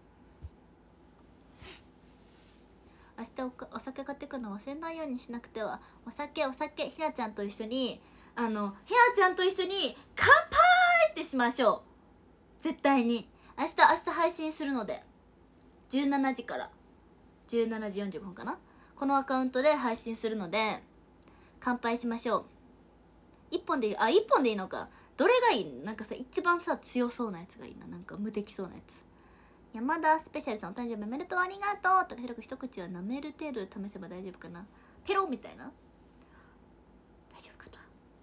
明日 お, お酒買ってくの忘れないようにしなくては。お酒お酒ひなちゃんと一緒にあのひなちゃんと一緒に乾杯ってしましょう。絶対に明日明日配信するのでじゅうしちじからじゅうしちじよんじゅうごふんかな、このアカウントで配信するので乾杯しましょう。いっぽんでいい。あ、いっぽんでいいのか。どれがいい。なんかさ一番さ強そうなやつがいいな。なんか無敵そうなやつ。山田スペシャルさんお誕生日おめでとうありがとう。とか広く一口は舐める程度で試せば大丈夫かな。ペロみたいな。大丈夫かな。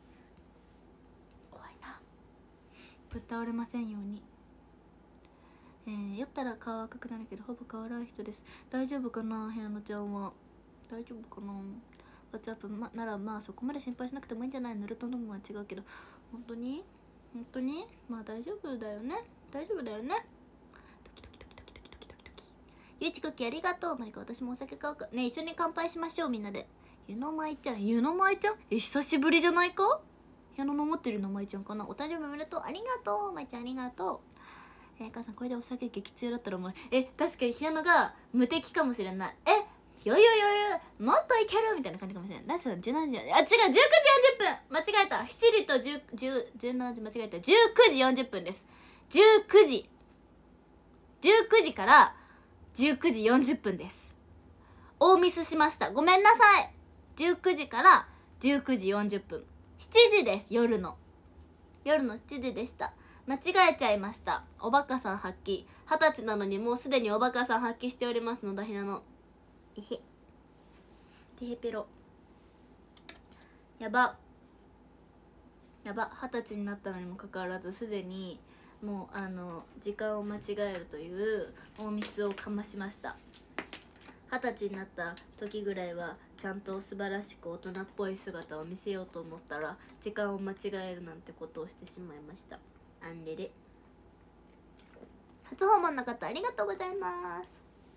怖いな。ぶっ倒れませんように。えー、酔ったら顔赤くなるけどほぼ変わらん人です。大丈夫かな部屋のちゃんは。大丈夫かな。ワッツアップ、ま、ならまあそこまで心配しなくてもいいんじゃない。ヌルト飲むは違うけど。本当に本当にまあ大丈夫だよね。大丈夫だよね。ドキドキドキドキドキドキドキドキ。ゆうちクッキーありがとう。マリカ私もお酒買うかね。一緒に乾杯しましょうみんなで。ゆのまいちゃんゆのまいちゃんえ久しぶりじゃないか。部屋のの持ってるのまいちゃんかな。お誕生日おめでとうありがとうまいちゃんありがとう。えー、母さんこれでお酒激強だったらお前え確かにひなのが無敵かもしれない。え余裕余裕もっといけるみたいな感じかもしれない。だってじゅうしちじあ違うじゅうくじよんじゅっぷん間違えた。しちじとじゅう、じゅう、じゅうしちじ間違えた。じゅうくじよんじゅっぷんです。じゅうくじじゅうくじからじゅうくじよんじゅっぷんです。大ミスしました、ごめんなさい。じゅうくじからじゅうくじよんじゅっぷんしちじです。夜の夜のしちじでした。間違えちゃいました。おバカさん発揮。二十歳なのにもうすでにおバカさん発揮しておりますのだひなの。えへてへペロやばやば。二十歳になったのにもかかわらずすでにもうあの時間を間違えるという大ミスをかましました。二十歳になった時ぐらいはちゃんと素晴らしく大人っぽい姿を見せようと思ったら時間を間違えるなんてことをしてしまいました。アンレレ初訪問の方ありがとうございます。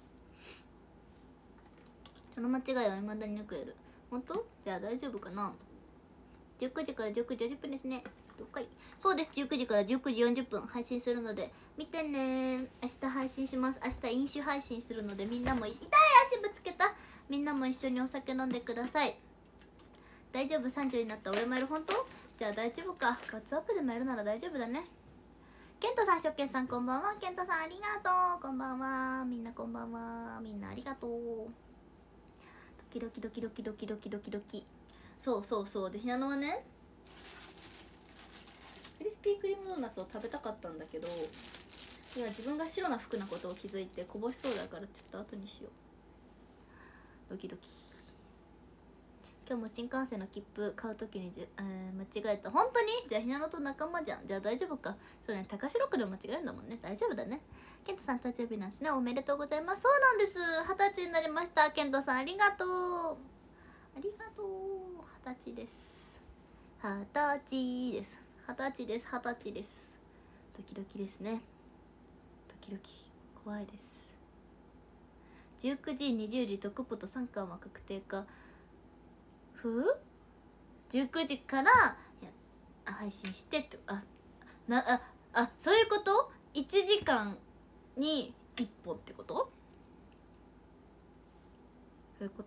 その間違いは未だによくやる。本当？じゃあ大丈夫かな。じゅうくじからじゅうくじよんじゅっぷんですね。了解。そうです。じゅうくじからじゅうくじよんじゅっぷん配信するので見てね。明日配信します。明日飲酒配信するのでみんなも痛い足ぶつけた。みんなも一緒にお酒飲んでください。大丈夫。さんじゅうになった俺もやる。本当？じゃあ大丈夫か。ワッツアップでもやるなら大丈夫だね。ケントさん、しょっけんさんこんばんは。ケントさんありがとう。こんばんは。みんなこんばんは。みんなありがとう。ドキドキドキドキドキドキドキドキ。そうそうそう。でひなのはねクリスピークリームドーナツを食べたかったんだけど今自分が白な服なことを気づいてこぼしそうだからちょっと後にしよう。ドキドキ。今日も新幹線の切符買うときに、えー、間違えた。本当に？じゃあひなのと仲間じゃん。じゃあ大丈夫か。それね高白くで間違えるんだもんね。大丈夫だね。ケントさん誕生日なんですね。おめでとうございます。そうなんです。二十歳になりました。ケントさんありがとう。 ありがとう。二十歳です。二十歳です。二十歳です。二十歳です。ドキドキですね。ドキドキ怖いです。じゅうくじにじゅうじトクポとさんかんは確定か。ふうじゅうくじからや配信してってあなああそういうこと？いちじかんにいっぽんってこと？そういうこと？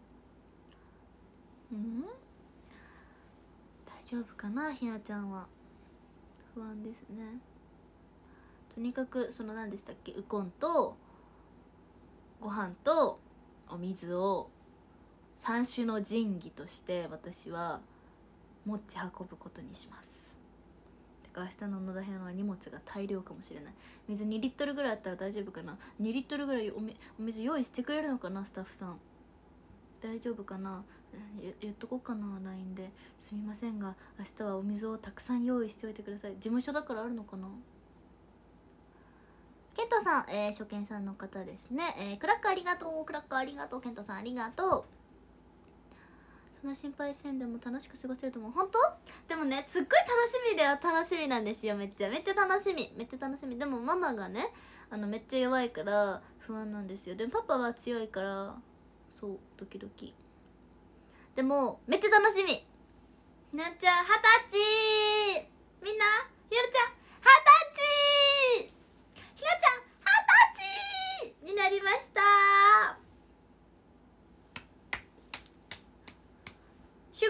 うん？大丈夫かな、ひなちゃんは。不安ですね。とにかくその何でしたっけ、ウコンとご飯とお水を三種の神器として私は持ち運ぶことにします。だから明日の野田部屋の荷物が大量かもしれない。水にリットルぐらいあったら大丈夫かな。にリットルぐらいおみお水用意してくれるのかな、スタッフさん。大丈夫かな。言, 言っとこうかな ライン で。すみませんが明日はお水をたくさん用意しておいてください。事務所だからあるのかな。ケントさん、えー、初見さんの方ですね、えー、クラッカーありがとう。クラッカーありがとう。ケントさんありがとう。そんな心配せんでも楽しく過ごせると思う。本当？でもね、すっごい楽しみでは楽しみなんですよ。めっちゃめっちゃ楽しみめっちゃ楽しみ。でもママがね、あのめっちゃ弱いから不安なんですよ。でもパパは強いからそうドキドキ。でもめっちゃ楽しみ。ひなちゃんはたち、みんなひなちゃんはたち、ひなちゃんはたちになりました。祝。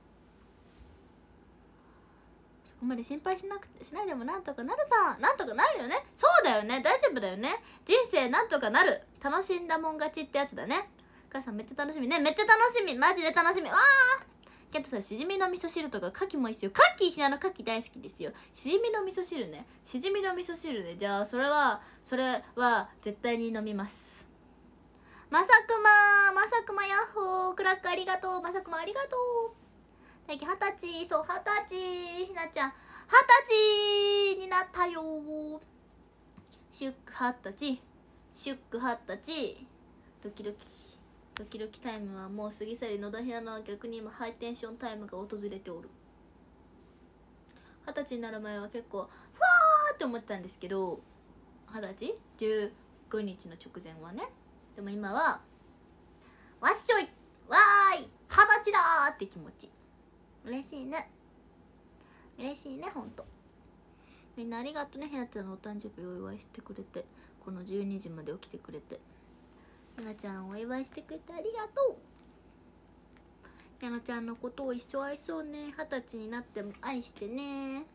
そこまで心配しなくてしないでもなんとかなるさ。なんとかなるよね。そうだよね、大丈夫だよね。人生なんとかなる。楽しんだもん勝ちってやつだね。お母さんめっちゃ楽しみね。めっちゃ楽しみ、マジで楽しみ。わあ、ケントさん、しじみの味噌汁とか牡蠣も一緒。牡蠣、ひなの牡蠣大好きですよ。しじみの味噌汁ね。しじみの味噌汁ね。じゃあそれはそれは絶対に飲みます。まさくま、まさくまヤッホー。クラックありがとう。まさくまありがとう。大輝二十歳、そう二十歳。ひなちゃん二十歳になったよ。シュック二十歳、シュック二十歳。ドキドキドキドキタイムはもう過ぎ去り、野田部屋のは逆に今ハイテンションタイムが訪れておる。二十歳になる前は結構ふわーって思ってたんですけど、二十歳じゅうごにちの直前はね。でも今はわっしょいわーい二十歳だーって気持ち。嬉しいね、嬉しいね。ほんとみんなありがとうね。ひなちゃんのお誕生日をお祝いしてくれて、このじゅうにじまで起きてくれて、ひなちゃんお祝いしてくれてありがとう。ひなちゃんのことを一生愛そうね。二十歳になっても愛してね。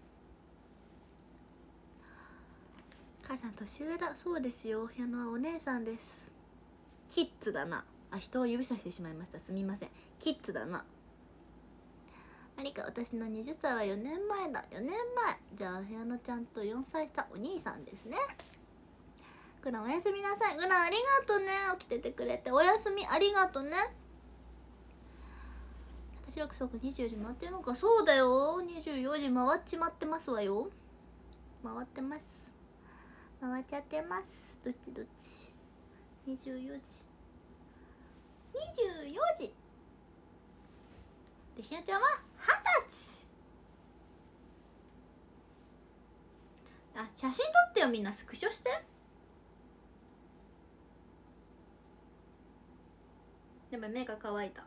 母さん年上だそうですよ。ひなはお姉さんです。キッズだなあ。人を指さしてしまいました、すみません。キッズだな。ありか、私のはたちはよねんまえだ。よねんまえ。じゃあひなのちゃんとよんさい差お兄さんですね。グナおやすみなさい。グナありがとね、起きててくれて。おやすみありがとね。私らくそうかにじゅうよじ回ってるのか。そうだよ、にじゅうよじ回っちまってますわよ。回ってます、回っちゃってます。どっちどっち。にじゅうよじにじゅうよじで、ひなちゃんははたち。あ、写真撮ってよ、みんなスクショして。でも目が乾いた。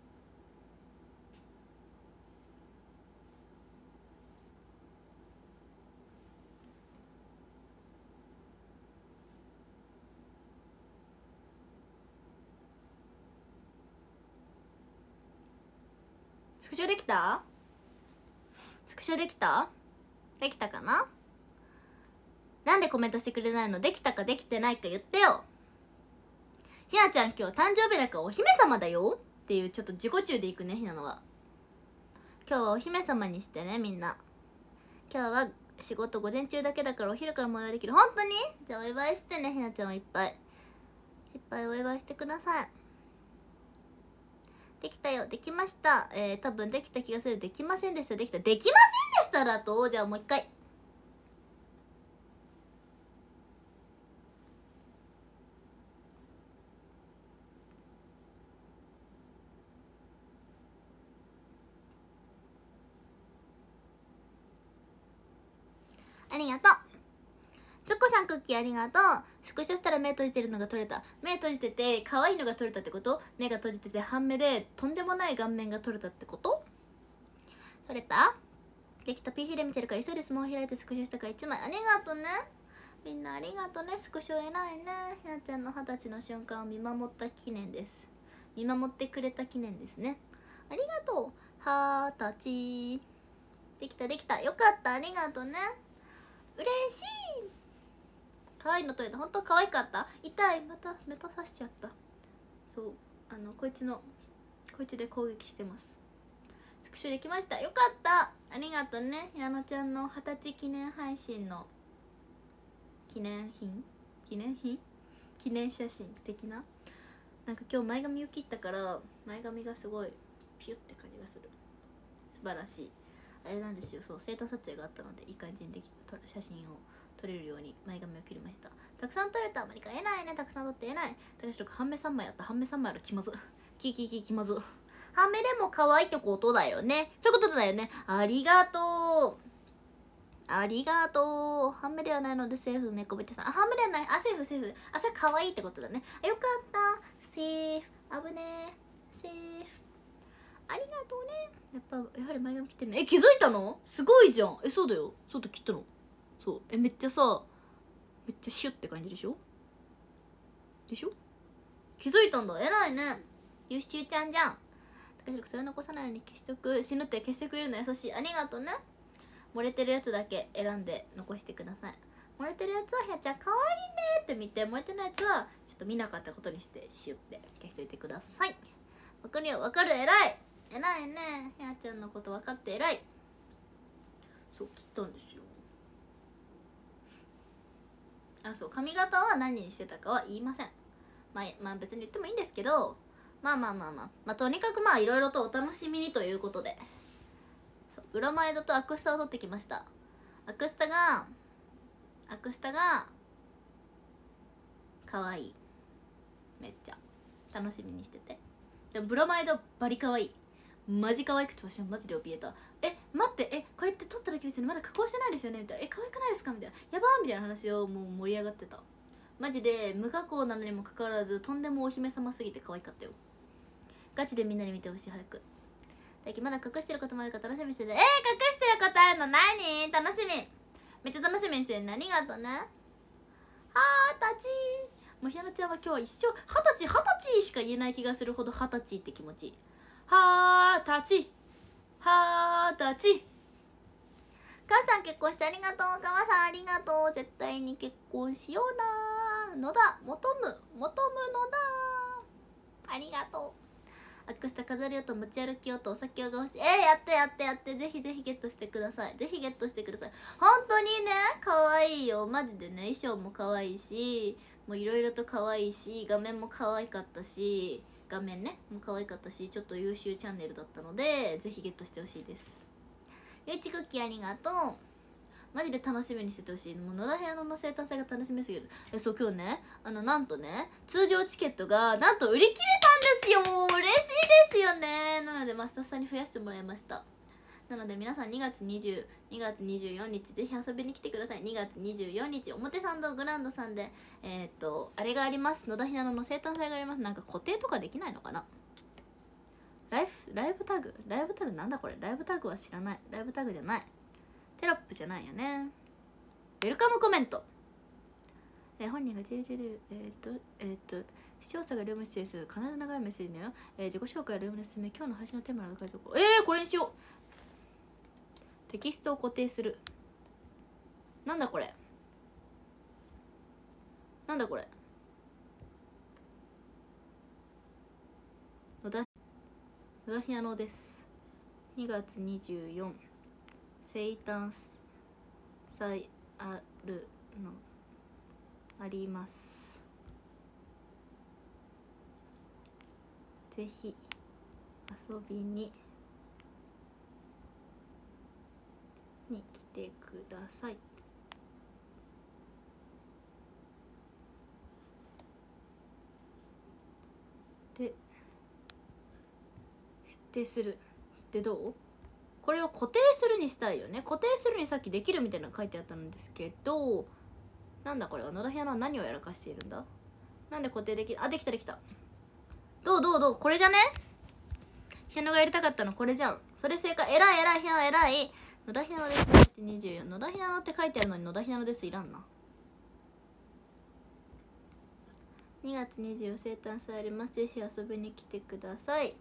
スクショできた？スクショできた？できたかな？なんでコメントしてくれないの？できたかできてないか言ってよ。ひなちゃん今日誕生日だからお姫様だよっていう、ちょっと自己中でいくね、ひなのは。今日はお姫様にしてね、みんな。今日は仕事午前中だけだからお昼からもお祝いできる。本当に？じゃあお祝いしてね、ひなちゃんをいっぱいいっぱいお祝いしてください。できたよ、できました。えー、多分できた気がする。できませんでした、できた。できませんでしただと、じゃあもう一回。 ありがとう。チョコさんクッキーありがとう。スクショしたら目閉じてるのが取れた。目閉じてて可愛いのが取れたってこと？目が閉じてて半目でとんでもない顔面が取れたってこと？取れた？できた。 ピーシー で見てるから急いでスマホ開いてスクショしたからいちまい。ありがとうね、みんなありがとうね。スクショ偉いね。ひなちゃんの二十歳の瞬間を見守った記念です。見守ってくれた記念ですね。ありがとう。二十歳できたできた。よかった。ありがとうね。嬉しい。可愛いの取れた。本当可愛かった。痛い。またメタ刺しちゃった。そう、あのこいつのこいつで攻撃してます。スクショできました。よかった。ありがとうね。やのちゃんの二十歳記念配信の記念品記念品記念写真的な。なんか今日前髪を切ったから前髪がすごいピュって感じがする。素晴らしい。あれなんですよ。そう、生誕撮影があったのでいい感じにでき写真を撮れるように前髪を切りました。たくさん撮れた。アメリカえないね。たくさん撮ってえない。高橋六半目さんまいあった。半目さんまいある。気まずキキキ気まず。半目でも可愛いってことだよね。そういうことだよね。ありがとう。ありがとう。半目ではないのでセーフ。猫べてさん。あ、半目ではない。あ、セーフセーフ。あ、それ可愛いってことだね。あ、よかった。セーフ。危ねー。セーフ。ありがとうね。やっぱやはり前髪切ってるね。え、気づいたの？すごいじゃん。え、そうだよ。そうだ、切ったの。そう。え、めっちゃさ、めっちゃシュッって感じでしょ？でしょ？気づいたんだ。偉いね。ゆしちゅうちゃんじゃん。高橋それ残さないように消しとく。死ぬって消してくれるの優しい。ありがとうね。漏れてるやつだけ選んで残してください。漏れてるやつはひやちゃんかわいいねって見て、漏れてないやつはちょっと見なかったことにしてシュッて消しといてください。わかるよ。わかる。偉い偉いね。ひやちゃんのこと分かって偉い。そう、切ったんですよ。あ、そう、髪型は何にしてたかは言いません。まあ、まあ別に言ってもいいんですけど、まあまあまあまあ、まあ、とにかくまあいろいろとお楽しみにということで、そう、ブロマイドとアクスタを取ってきました。アクスタがアクスタがかわいい。めっちゃ楽しみにしてて。でもブロマイドバリかわいい。マジ可愛くて私はマジで怯えた。え、待って、え、これって撮っただけですよね、まだ加工してないですよねみたいな。え、可愛くないですかみたいな。やばーみたいな話をもう盛り上がってた。マジで無加工なのにもかかわらずとんでもお姫様すぎて可愛かったよ。ガチでみんなに見てほしい。早く。だけまだ隠してることもあるから楽しみにしてて。えー、隠してることあるの何？楽しみ。めっちゃ楽しみにしてるね。ありがとうね。はーたちー。もうひやのちゃんは今日は一生二十歳二十歳しか言えない気がするほど二十歳って気持ち。はーたちはーたち。母さん結婚してありがとう。母さんありがとう。絶対に結婚しような。野田求む求む野田。ありがとう。アクスタ飾りようと持ち歩きようとお酒が欲しい。えー、やってやってやって。ぜひぜひゲットしてください。ぜひゲットしてください。本当にね、可愛いよ。マジでね、衣装も可愛いし、もういろいろと可愛いし、画面も可愛かったし、画面ねもう可愛かったし、ちょっと優秀チャンネルだったのでぜひゲットしてほしいです。ゆうちクッキーありがとう。マジで楽しみにしててほしい。もう野田部屋の生誕祭が楽しみすぎる。え、そう、今日ね、あのなんとね、通常チケットがなんと売り切れたんですよ。嬉しいですよね。なのでマスターさんに増やしてもらいました。なので皆さんにがつにじゅう、にがつにじゅうよっかぜひ遊びに来てください。にがつにじゅうよっか表参道グランドさんでえー、っとあれがあります。野田ひなのの生誕祭があります。なんか固定とかできないのかな。ライフライブタグライブタグなんだこれ。ライブタグは知らない。ライブタグじゃない。テロップじゃないよね。ウェルカムコメント。えー、本人が ジェイジェー ルえー、っとえー、っと視聴者がルーム出演する必ず長いメッセージだよ。えー、自己紹介ルームで進め今日の配信のテーマなど書いておこう。えー、これにしよう。テキストを固定する。なんだこれ。なんだこれ。野田野田ひなのです。にがつにじゅうよっか生誕祭あるのあります。ぜひ遊びにに来てください。で、設定する。でどう？ これを固定するにしたいよね。固定するにさっきできるみたいなの書いてあったんですけど、なんだこれは。野田ひなのは何をやらかしているんだ。なんで固定できる。あ、できたできた。どうどうどう、これじゃね。ひなのがやりたかったのこれじゃん。それ正解。えらいえらいひなのえらい。野田ひなのです。にじゅうよん。野田ひなのって書いてあるのに野田ひなのですいらんな。にがつにじゅうよっか生誕祭あります。ぜひ遊びに来てください。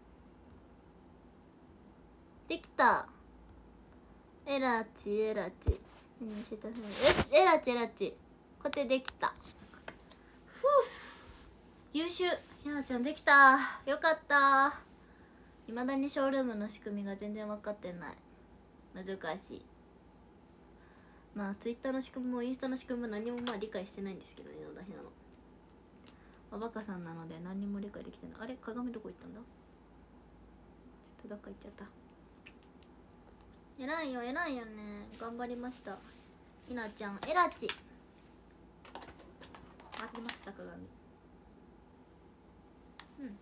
できた。エラチエラチえエラチエラチこうやってできた。ふう、優秀。ひなちゃんできた。よかった。いまだにショールームの仕組みが全然分かってない。難しい。まあツイッターの仕組みもインスタの仕組みも何もまあ理解してないんですけどね。野田ひなのおバカさんなので何にも理解できてない。あれ鏡どこ行ったんだ。ちょっとどっか行っちゃった。偉いよ偉いよね。頑張りました。ひなちゃんエラチありました鏡。うん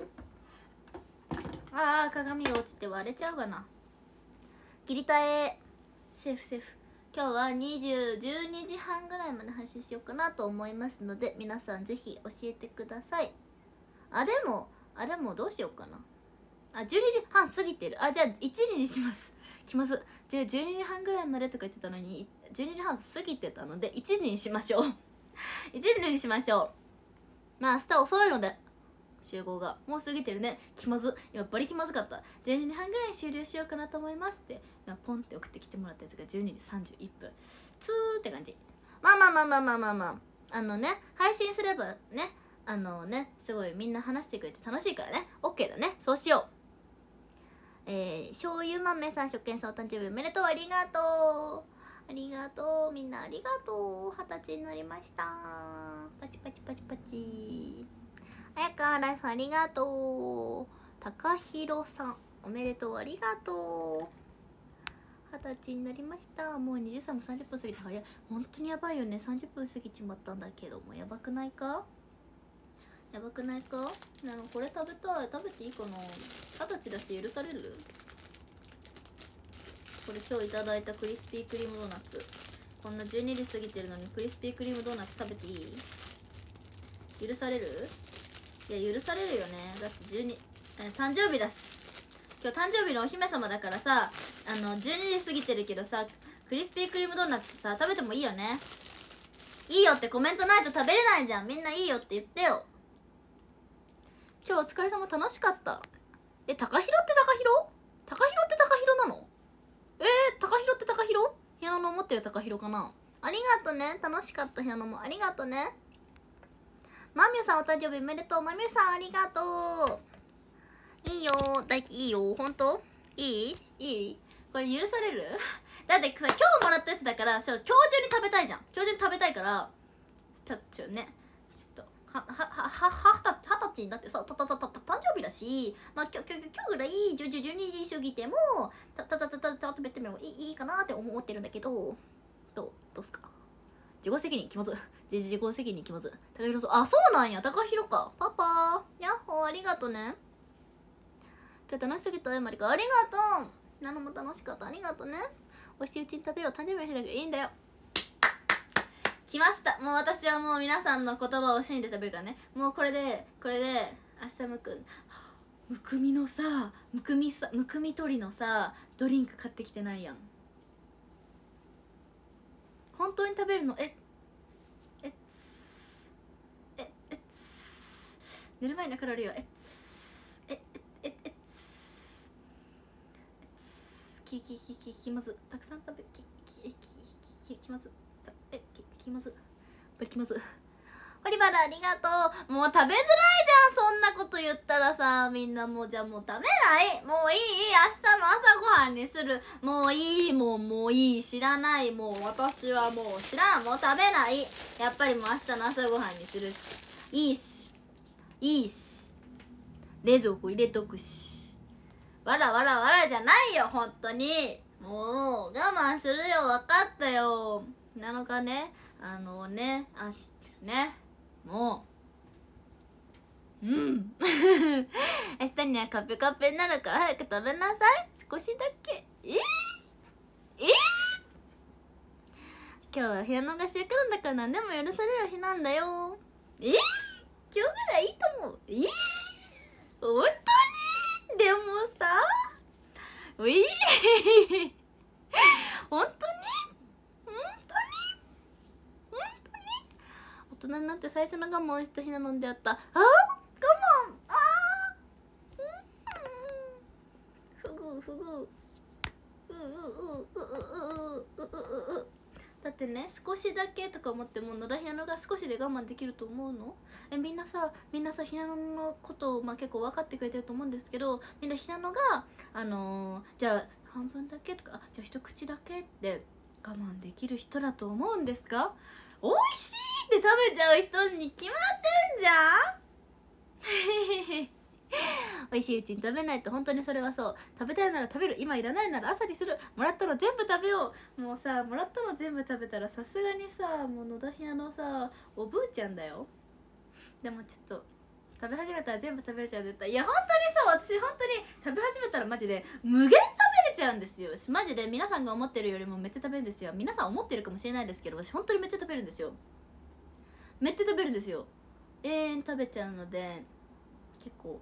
ああ鏡が落ちて割れちゃうかな。切り替えセーフセーフ。今日はにじゅう、じゅうにじはんぐらいまで配信しようかなと思いますので、皆さんぜひ教えてください。あでもあでもどうしようかな。あじゅうにじはん過ぎてる。あじゃあいちじにします。気まず。じゃあじゅうにじはんぐらいまでとか言ってたのにじゅうにじはん過ぎてたのでいちじにしましょういちじにしましょう。まあ明日遅いので集合がもう過ぎてるね。気まず。やっぱり気まずかった。じゅうにじはんぐらいに終了しようかなと思いますって今ポンって送ってきてもらったやつがじゅうにじさんじゅういっぷんツーって感じ。まあまあまあまあまあまあまああのね配信すればねあのねすごいみんな話してくれて楽しいからね OK だね。そうしよう。えー、醤油豆さん初見さんお誕生日おめでとう。ありがとうありがとうみんなありがとう。二十歳になりました。パチパチパチパチ。あやかライフありがとう。たかひろさんおめでとうありがとう。二十歳になりました。もうにじゅうさんもさんじゅっぷん過ぎて早い。本当にやばいよね。さんじゅっぷん過ぎちまったんだけどもやばくないかやばくないか。あのこれ食べたい。食べていいかな。二十歳だし許される。これ今日いただいたクリスピークリームドーナツ。こんなじゅうにじ過ぎてるのにクリスピークリームドーナツ食べていい。許される。いや許されるよね。だってじゅうにえ誕生日だし。今日誕生日のお姫様だからさあのじゅうにじ過ぎてるけどさクリスピークリームドーナツさ食べてもいいよね。いいよってコメントないと食べれないじゃん。みんないいよって言ってよ。今日お疲れ様楽しかった。え、たかひろってたかひろたかひろってたかひろなの。えー、たかひろってたかひろひなのの思ってるたかひろかな。ありがとね。楽しかった。ひなのもありがとね。まみゅさんお誕生日おめでとう。まみゅさんありがとう。いいよ大輝いいよ。ほんといいいいこれ許されるだってさ今日もらったやつだから今日中に食べたいじゃん。今日中に食べたいからちょっとねちょっとはははははた二十歳になってさたたたたた誕生日だしまあ今日今日今日ぐらいじゅう、じゅうにじ過ぎてもたたたたたた食べてもいいいいかなって思ってるんだけどどうどうすか。自己責任気まず自自己責任気まず。高弘そうあそうなんや高弘かパパやっほーありがとね。今日楽しすぎたよマリカありがとう。なのも楽しかったありがとね。おいしいうちに食べよう。誕生日の日だけどいいんだよ。来ました。もう私はもう皆さんの言葉を信じて食べるからね。もうこれでこれで明日むくむくみのさむくみさむくみ取りのさドリンク買ってきてないやん。本当に食べるのええええ寝る前にカロリーはえええええきききききまずたくさん食べきききききまずえききまずこれきまずホリバラありがとう。もう食べづらいじゃんそんなこと言ったらさ。みんなもうじゃあもう食べないもういい明日の朝ごはんにする。もういいもうもういい知らない。もう私はもう知らん。もう食べない。やっぱりもう明日の朝ごはんにするしいいしいいし冷蔵庫入れとくしわらわらわらじゃないよ本当に。もう我慢するよ分かったよ。なのかねあのねあねもううん明日にはカペカペになるから早く食べなさい。 少しだけ。えー、えー、今日は部屋のが主役なんだから何でも許される日なんだよ。えー、今日ぐらいいいと思う。えー、本当に。でもさ、ういー本当に本当に本当に大人になって最初の我慢をした日なのであった。あー、我慢。あー、うん、ふぐふぐ、うううううううううう。だってね、少しだけとか思っても野田ひなのが少しで我慢できると思うの？え、みんなさ、みんなさ、ひなののことを、まあ、結構分かってくれてると思うんですけど、みんなひなのがあのー、じゃあ半分だけとか、じゃあ一口だけって我慢できる人だと思うんですか？美味しいって食べちゃう人に決まってんじゃん美味しいうちに食べないと。本当にそれはそう。食べたいなら食べる、今いらないなら朝にする、もらったの全部食べよう。もうさ、もらったの全部食べたらさすがにさ、もう野田ひなのさおぶーちゃんだよ。でもちょっと食べ始めたら全部食べれちゃう絶対。いや本当にそう、私本当に食べ始めたらマジで無限食べれちゃうんですよ。マジで皆さんが思ってるよりもめっちゃ食べるんですよ。皆さん思ってるかもしれないですけど、私本当にめっちゃ食べるんですよ。めっちゃ食べるんですよ。永遠食べちゃうので結構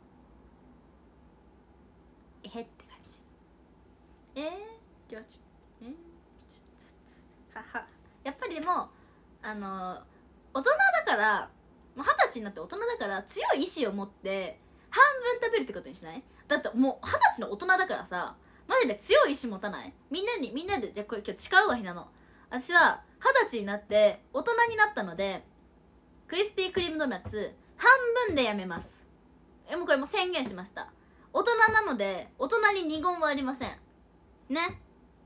えへって感じ。えー、じゃあちょっとえー、ちょっとははやっぱりでもあの大人だからもう二十歳になって大人だから強い意志を持って半分食べるってことにしない？だってもう二十歳の大人だからさ、マジで強い意志持たない？みんなにみんなでじゃあこれ今日誓うわ。ひなの私は二十歳になって大人になったのでクリスピークリームドーナツ半分でやめます。えもうこれもう宣言しました。大人なので大人に二言はありませんね。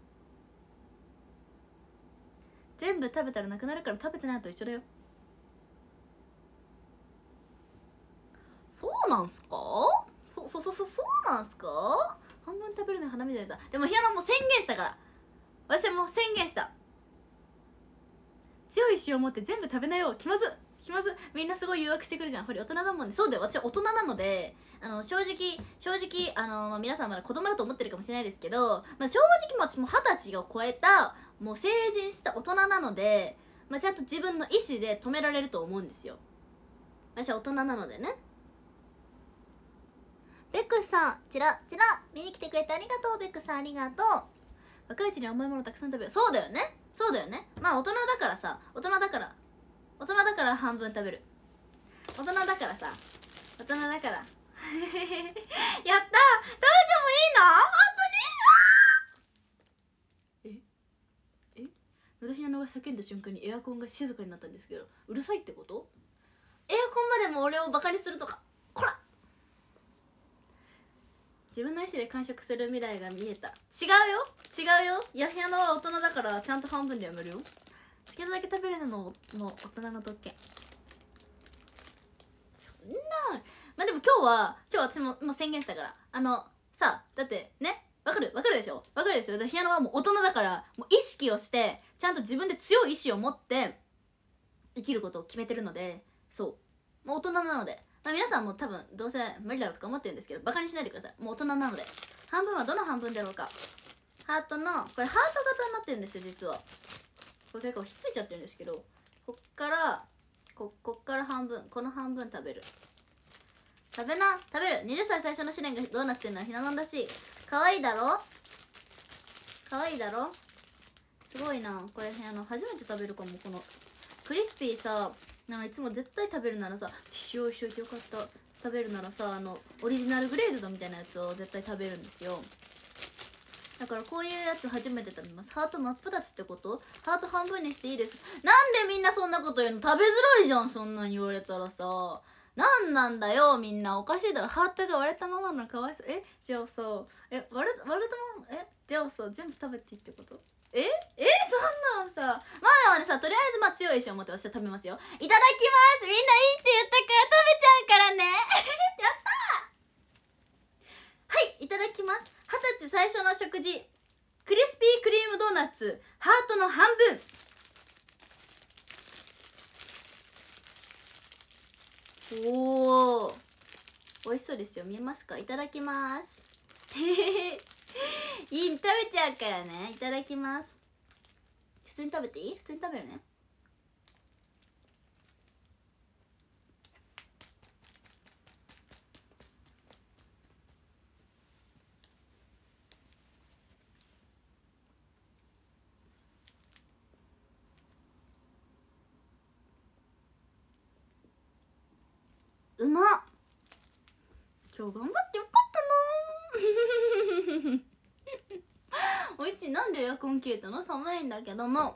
全部食べたらなくなるから食べてないと一緒だよ。そうなんすか？そそうそうそうそうなんすか？半分食べるのに花みたいだ。でもひなのも宣言したから、私はもう宣言した。強い意志を持って全部食べなよ。気まず気まず。みんなすごい誘惑してくるじゃん。ほり大人だもんね。そうだよ、私は大人なのであの正直正直あの、まあ、皆さんまだ子供だと思ってるかもしれないですけど、まあ、正直も私も二十歳を超えたもう成人した大人なので、まあ、ちゃんと自分の意思で止められると思うんですよ。私は大人なのでね。ベックスさん、チラチラ見に来てくれてありがとう。ベックスさんありがとう。若いうちに甘いものたくさん食べる。そうだよね、そうだよね。まあ大人だからさ、大人だから大人だから半分食べる。大人だからさ、大人だからやったー、食べてもいいの？本当に？ええ野田ひなのが叫んだ瞬間にエアコンが静かになったんですけど、うるさいってこと？エアコンまでも俺をバカにするとか。こら、自分の意思で完食する未来が見えた。違うよ違うよ。いやひなのは大人だからちゃんと半分でやめるよ。好きなだけ食べれるのも大人の特権。そんなまあでも今日は今日私ももう宣言したから、あのさ、だってね、わかるわかるでしょわかるでしょ。ひなのはもう大人だからもう意識をしてちゃんと自分で強い意志を持って生きることを決めてるので、そうもう大人なので、まあ、皆さんも多分どうせ無理だろうとか思ってるんですけどバカにしないでください。もう大人なので。半分はどの半分だろうか。ハートのこれハート型になってるんですよ実は。これ結構ひっついちゃってるんですけど、こっからここっから半分、この半分食べる。食べな食べる。はたち最初の試練がどうなってるのはひなのだし、かわいいだろかわいいだろ。すごいなこれ。あの初めて食べるかも。このクリスピーさ、なんかいつも絶対食べるならさ、塩一緒いてよかった、食べるならさ、あのオリジナルグレーズドみたいなやつを絶対食べるんですよ。だからこういうやつ初めて食べます。ハート真っ二つってこと？ハート半分にしていいです。なんでみんなそんなこと言うの？食べづらいじゃんそんなん言われたらさ。なんなんだよみんな、おかしいだろ。ハートが割れたままなのかわいそう。えじゃあさ、え割れ割れたまま、えじゃあさ全部食べていいってこと？ええそんなんさ、まあでもねさ、とりあえずまあ強い意志を持って私は食べますよ。いただきます。みんないいって言ったから食べちゃうからねやったー。はい、いただきます。二十歳最初の食事、クリスピークリームドーナツハートの半分。おお美味しそうですよ。見えますか？いただきます。へへへいい食べちゃうからね。いただきます。普通に食べていい？普通に食べるね。うまっ。今日頑張ってよかったなおいちい。なんでエアコン消えたの？寒いんだけども。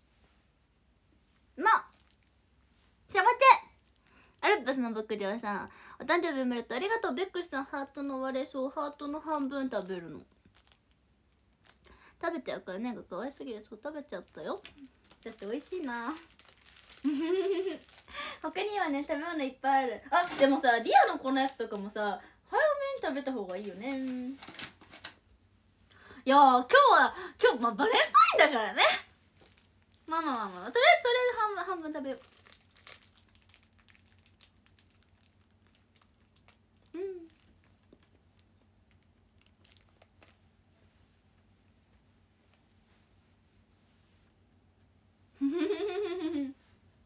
まっちゃまちアルプスの牧場さん、お誕生日おめでとう。ありがとう。ベックスさん、ハートの割れそう。ハートの半分食べるの食べちゃうからねが可愛すぎる。そう食べちゃったよ。だって美味しいな他にはね食べ物いっぱいある。あ、でもさディアのこのやつとかもさ早めに食べた方がいいよね。いやー今日は今日、まあ、バレンタインだからね。まあまあまあまあとりあえずとりあえず半分半分食べよう。うん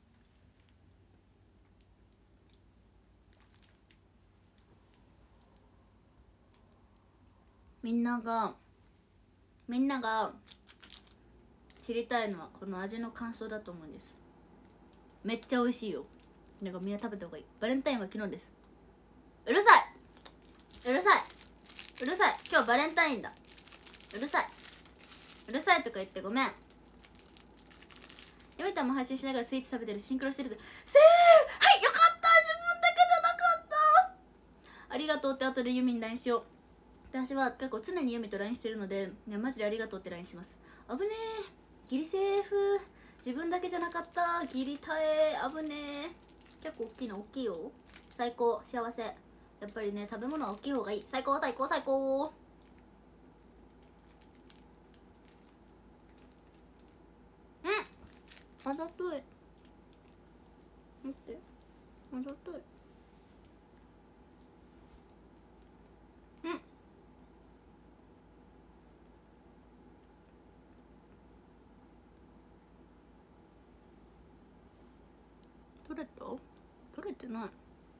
みんながみんなが知りたいのはこの味の感想だと思うんです。めっちゃ美味しいよ。なんかみんな食べた方がいい。バレンタインは昨日です。うるさいうるさいうるさい。今日バレンタインだ。うるさいうるさいとか言ってごめん。ゆめたんも配信しながらスイーツ食べてる。シンクロしてる。せーはいよかった。自分だけじゃなかった。ありがとうって後でユミに ライン しよう。私は結構常にユミと ライン してるので、ね、マジでありがとうって ライン します。危ねえ。ギリセーフ。自分だけじゃなかった。ギリ耐え。危ねえ。結構大きいの。大きいよ。最高。幸せ。やっぱりね食べ物は大きい方がいい。最高最高最高。うんあざとい。待ってあざとい。うん取れた？取れてない。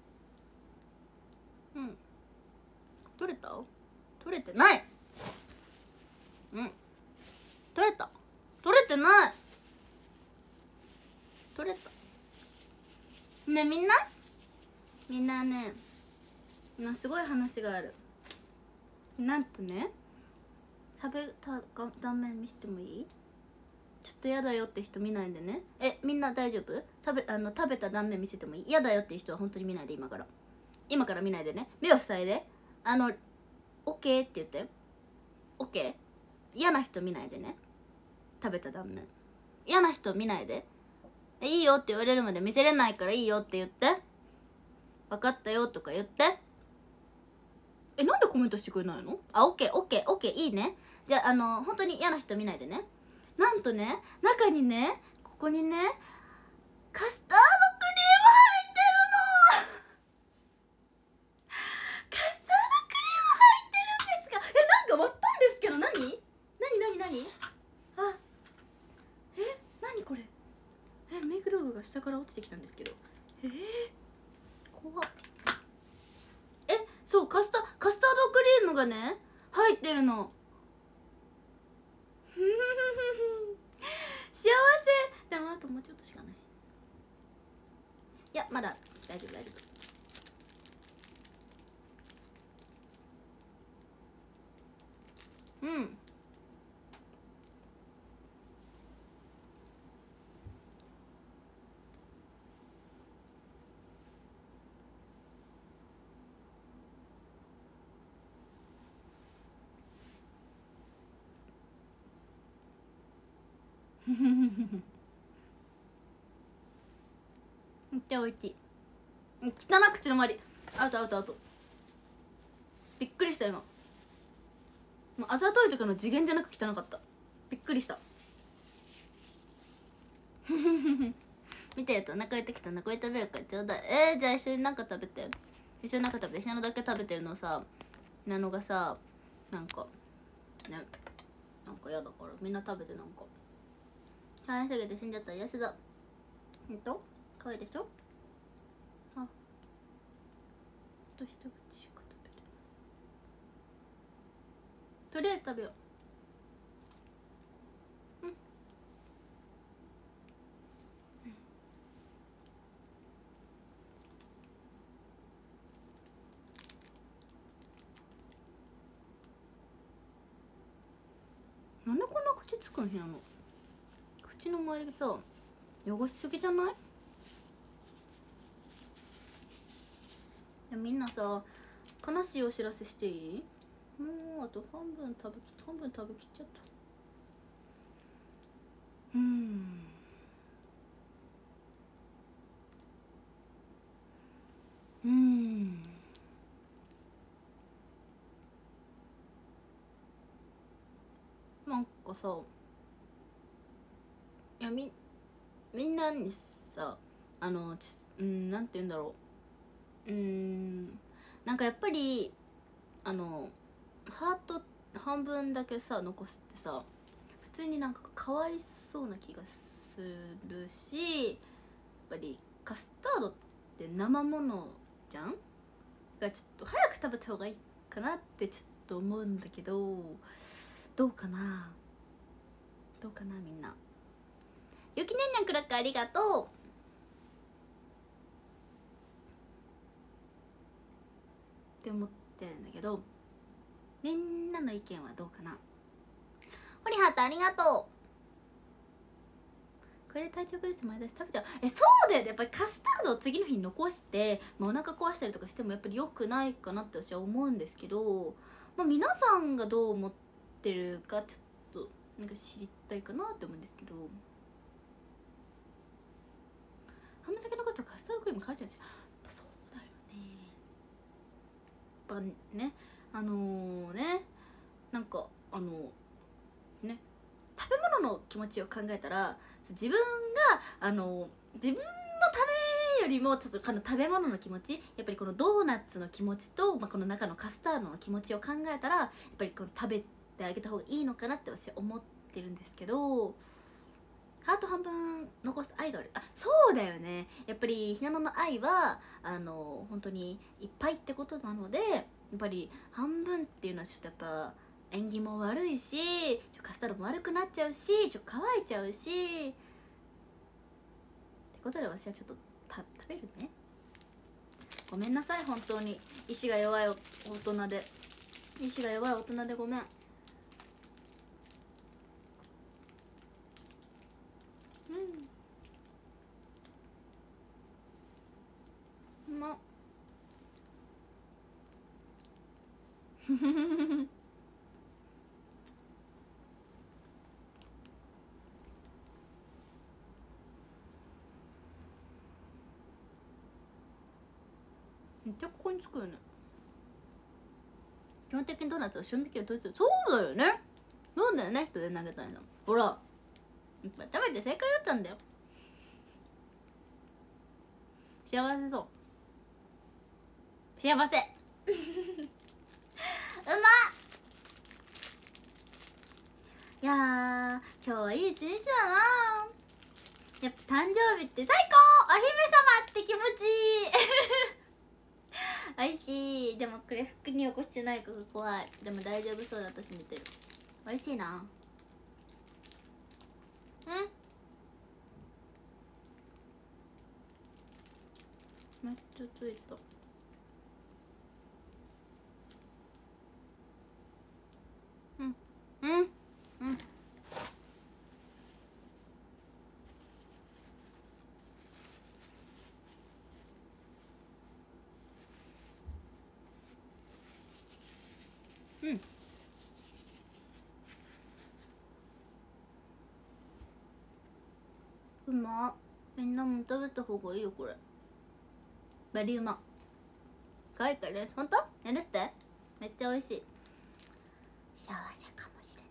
うん取れた？取れてない。うん取れた。取れてない。取れたね。みんなみんなね今すごい話がある。なんとね食べた断面見せてもいい？ちょっとやだよって人見ないでね。えみんな大丈夫？食べあの食べた断面見せてもいい？やだよっていう人は本当に見ないで。今から今から見ないでね。目を塞いであのオッケーって言って。オッケー。嫌な人見ないでね。食べた断面嫌な人見ないで。いいよって言われるまで見せれないからいいよって言って。分かったよとか言って。えなんでコメントしてくれないの？あオッケーオッケーオッケーいいね。じゃああの本当に嫌な人見ないでね。なんとね中にねここにねカスタードクリーム入ってるのカスタードクリーム入ってるんですか？えなんか割ったんですけど。何何何何あえ何これ。えメイク道具が下から落ちてきたんですけど。えー、怖っ。えそうカスタカスタードクリームがね入ってるの幸せ。でもあともうちょっとしかない。いやまだ大丈夫大丈夫。うんめっちゃおいしい。汚口の周りアウトアウトアウト。びっくりした今。あざといとかの次元じゃなく汚かった。びっくりした見てるとお腹減ってきた。これ食べるからちょうだい。えー、じゃあ一緒になんか食べて。一緒になんか食べて。一緒のだけ食べてるのさナノがさなんかね。なんか嫌だからみんな食べて、なんか大変すぎて死んじゃったら嫌しだ。えっと可愛いでしょ。あ、あと一口しか食べれない。とりあえず食べよう。なんでこんな口つくんやの。口の周りがさ汚しすぎじゃない？いやみんなさ、悲しいお知らせしていい？もうあと半分食べき半分食べきっちゃった。うーんうーんなんかさ、いやみみんなにさ、あのちうんなんて言うんだろう、うーんなんかやっぱりあのハート半分だけさ残すってさ、普通になんかかわいそうな気がするし、やっぱりカスタードって生ものじゃん。だからちょっと早く食べた方がいいかなってちょっと思うんだけど、どうかなどうかなみんな。ゆきねんにゃんクラッカーありがとうって思ってるんだけど、みんなの意見はどうかな。ホリハートありがとう。これ体調崩して前出し食べちゃう。え、そうだよね。やっぱりカスタードを次の日に残して、まあ、お腹壊したりとかしてもやっぱり良くないかなって私は思うんですけど、まあ、皆さんがどう思ってるかちょっとなんか知りたいかなって思うんですけど、あんなだけ残したらカスタードクリーム変わっちゃうし、やっぱそうだよね。やっぱね、あのー、ねなんかあのね食べ物の気持ちを考えたら、自分があの自分のためよりもちょっとこの食べ物の気持ち、やっぱりこのドーナツの気持ちと、まあ、この中のカスタードの気持ちを考えたら、やっぱりこの食べてあげた方がいいのかなって私は思ってるんですけど、ハート半分残す愛がある。あ、そうだよね。やっぱりひなのの愛はあの本当にいっぱいってことなので、やっぱり半分っていうのはちょっとやっぱ縁起も悪いし、ちょカスタードも悪くなっちゃうし、ちょ乾いちゃうしってことで、私はちょっとた食べるね。ごめんなさい、本当に意志が弱い大人で意志が弱い大人でごめん。うんうまっめっちゃここにつくよね。基本的にドーナツは賞味期限取れてる。そうだよね。そうだよね。人で投げたいの。ほら、いっぱい食べて正解だったんだよ。幸せそう。幸せうまっいやー、今日はいい一日だな。やっぱ誕生日って最高。お姫様って気持ちいいおいしい。でもこれ服に起こしてないかが怖い。でも大丈夫そうだと信じてる。おいしいな。うんめっちゃついた。うんうんうんうんうまっ。みんなも食べた方がいいよこれ。バリうま。可愛いからです。ほんと？やるって？めっちゃ美味しい。幸せかもしれない。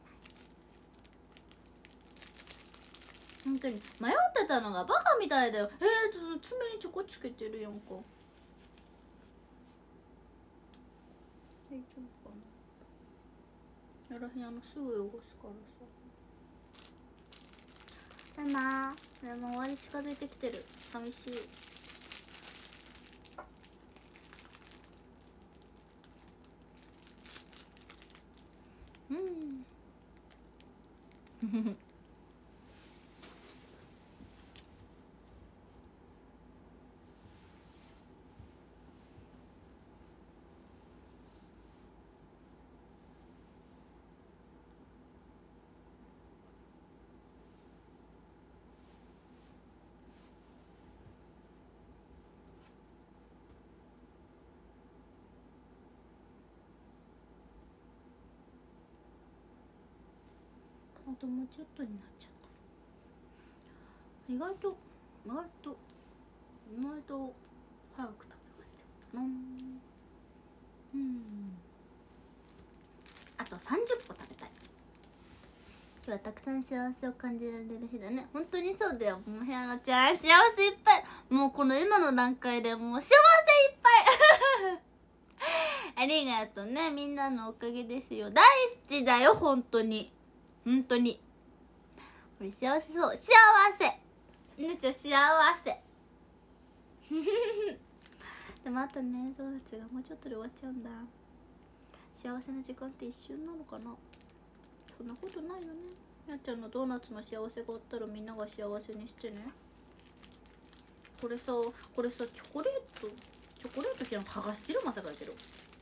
本当に迷ってたのがバカみたいだよ。えー、爪にチョコつけてるやんか。大丈夫かな。 やらへん、あのすぐ汚すからさ。でなでも終わり近づいてきてる。寂しい。うんあともうちょっとになっちゃった。意外と意外と意外と早く食べ終わっちゃったな。うん、あとさんじゅっこ食べたい。今日はたくさん幸せを感じられる日だね。本当にそうだよ。もう部屋のちゃん幸せいっぱい。もうこの今の段階でもう幸せいっぱいありがとうね、みんなのおかげですよ。大好きだよ、本当に本当に。これ幸せそう。幸せめっちゃ幸せでもあとね、ドーナツがもうちょっとで終わっちゃうんだ。幸せな時間って一瞬なのかな。そんなことないよね。やっちゃんのドーナツの幸せがあったらみんなが幸せにしてね。これさ、これさ、チョコレートチョコレートきゃ剥がしてる、まさかやけど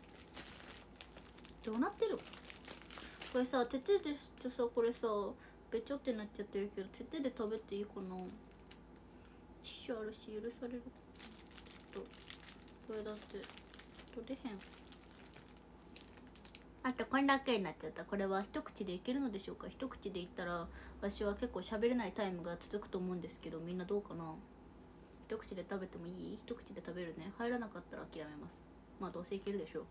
どうなってる。これさ、手手でしてさ、これさべちょってなっちゃってるけど、手手で食べていいかな。ティッシュあるし許される。ちょっとこれだって取れへん。あとこれだけになっちゃった。これは一口でいけるのでしょうか。一口でいったら私は結構喋れないタイムが続くと思うんですけど、みんなどうかな。一口で食べてもいい？一口で食べるね。入らなかったら諦めます。まあどうせいけるでしょう。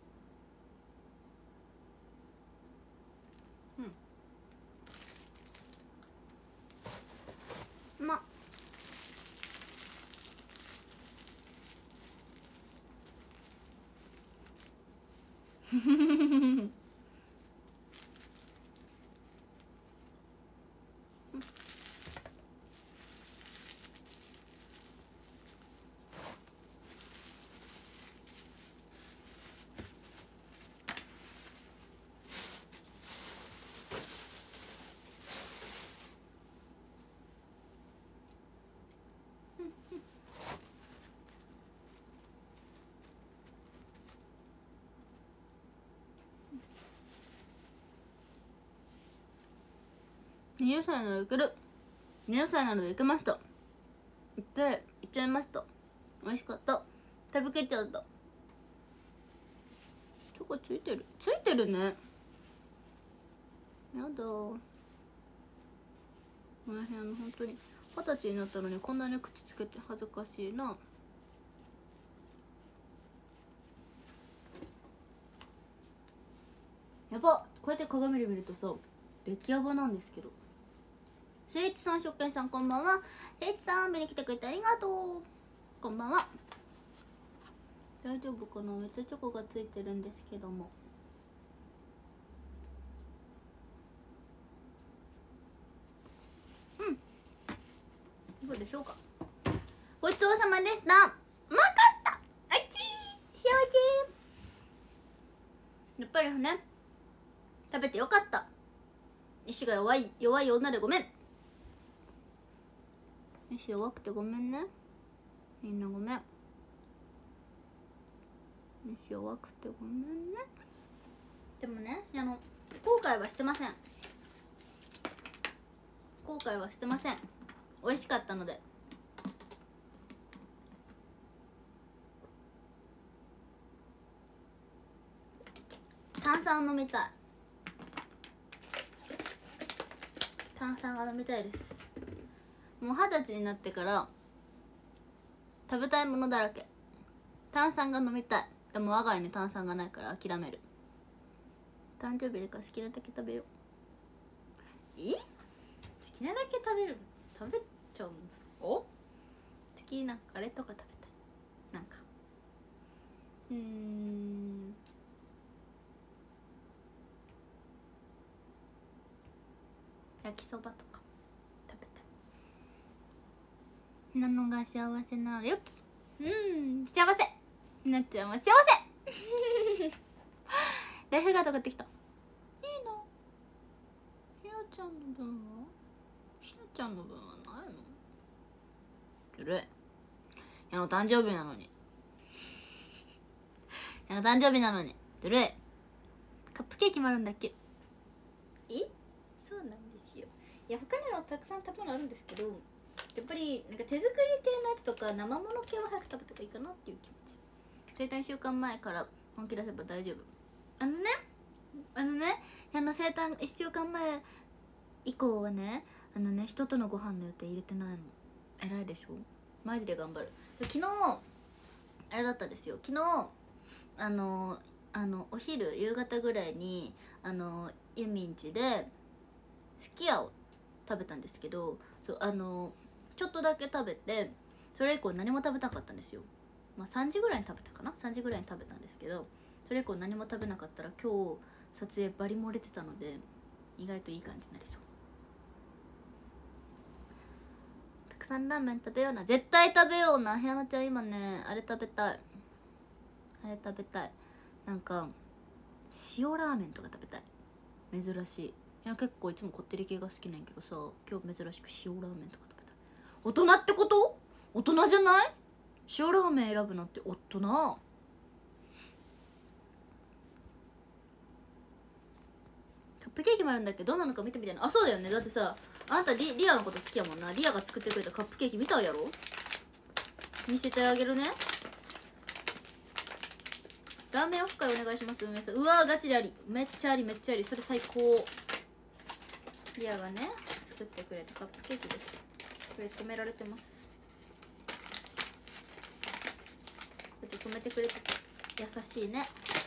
うんまふふふふにじゅっさいならいける。にじゅっさいなのでいけますと言っていっちゃいますと。美味しかった。食べきっちゃった。チョコついてるついてるね。やだこの辺の本当に二十歳になったのにこんなに口つけて恥ずかしいな。やばっ、こうやって鏡で見るとさ激ヤバなんですけど。せいいちさん、しょっけんさんこんばんは。せいいちさん見に来てくれてありがとう。こんばんは。大丈夫かな。めっちゃチョコがついてるんですけども。うんどうでしょうか。ごちそうさまでした。うまかった。あっちー幸せ。やっぱりね、食べてよかった。意志が弱い弱い女でごめん。意志弱くてごめんね。みんなごめん。意志弱くてごめんね。でもね、あの後悔はしてません。後悔はしてません。美味しかったので。炭酸飲みたい。炭酸が飲みたいです。もう二十歳になってから食べたいものだらけ。炭酸が飲みたい。でも我が家に炭酸がないから諦める。誕生日だから好きなだけ食べよう。え好きなだけ食べる。食べちゃうんですか。好きなあれとか食べたい。なんかうーん焼きそばとか食べたい。ひなのが幸せならよき、うん幸せ、ひなちゃんも幸せライフガード買ってきた。いいな。ひなちゃんの分はひなちゃんの分はないの？ずるい。ひなの誕生日なのにひなの誕生日なのにずるい。カップケーキもあるんだっけ？え？そうなんですよ。いや他にもたくさん食べ物あるんですけど、やっぱりなんか手作り系のやつとか生もの系は早く食べた方がいいかなっていう気持ち。生誕いっしゅうかんまえから本気出せば大丈夫。あのねあのねあの生誕いっしゅうかんまえ以降はね、あのね人とのご飯の予定入れてないの。偉いでしょ。マジで頑張る。昨日あれだったんですよ。昨日あのあのお昼夕方ぐらいにあのユミンチですき家を食べたんですけど、そうあのちょっとだけ食べて、それ以降何も食べたかったんですよ。まあさんじぐらいに食べたかな、さんじぐらいに食べたんですけど、それ以降何も食べなかったら今日撮影バリ漏れてたので意外といい感じになりそう。たくさんラーメン食べような。絶対食べような。ひやなちゃん今ねあれ食べたい、あれ食べたい。なんか塩ラーメンとか食べたい。珍しい。いや結構いつもこってり系が好きなんやけどさ、今日珍しく塩ラーメンとか食べたい。大人ってこと？大人じゃない？塩ラーメン選ぶなんて大人。カップケーキもあるんだけどどうなのか見てみたいな。あ、そうだよね。だってさあなた リ, リアのこと好きやもんな。リアが作ってくれたカップケーキ見たやろ。見せてあげるね。ラーメンオフ会お願いします。運営さん。うわーガチであり、めっちゃありめっちゃあり。それ最高。リアがね作ってくれたカップケーキです。これ止められてます。こうやって止めてくれて優しいね。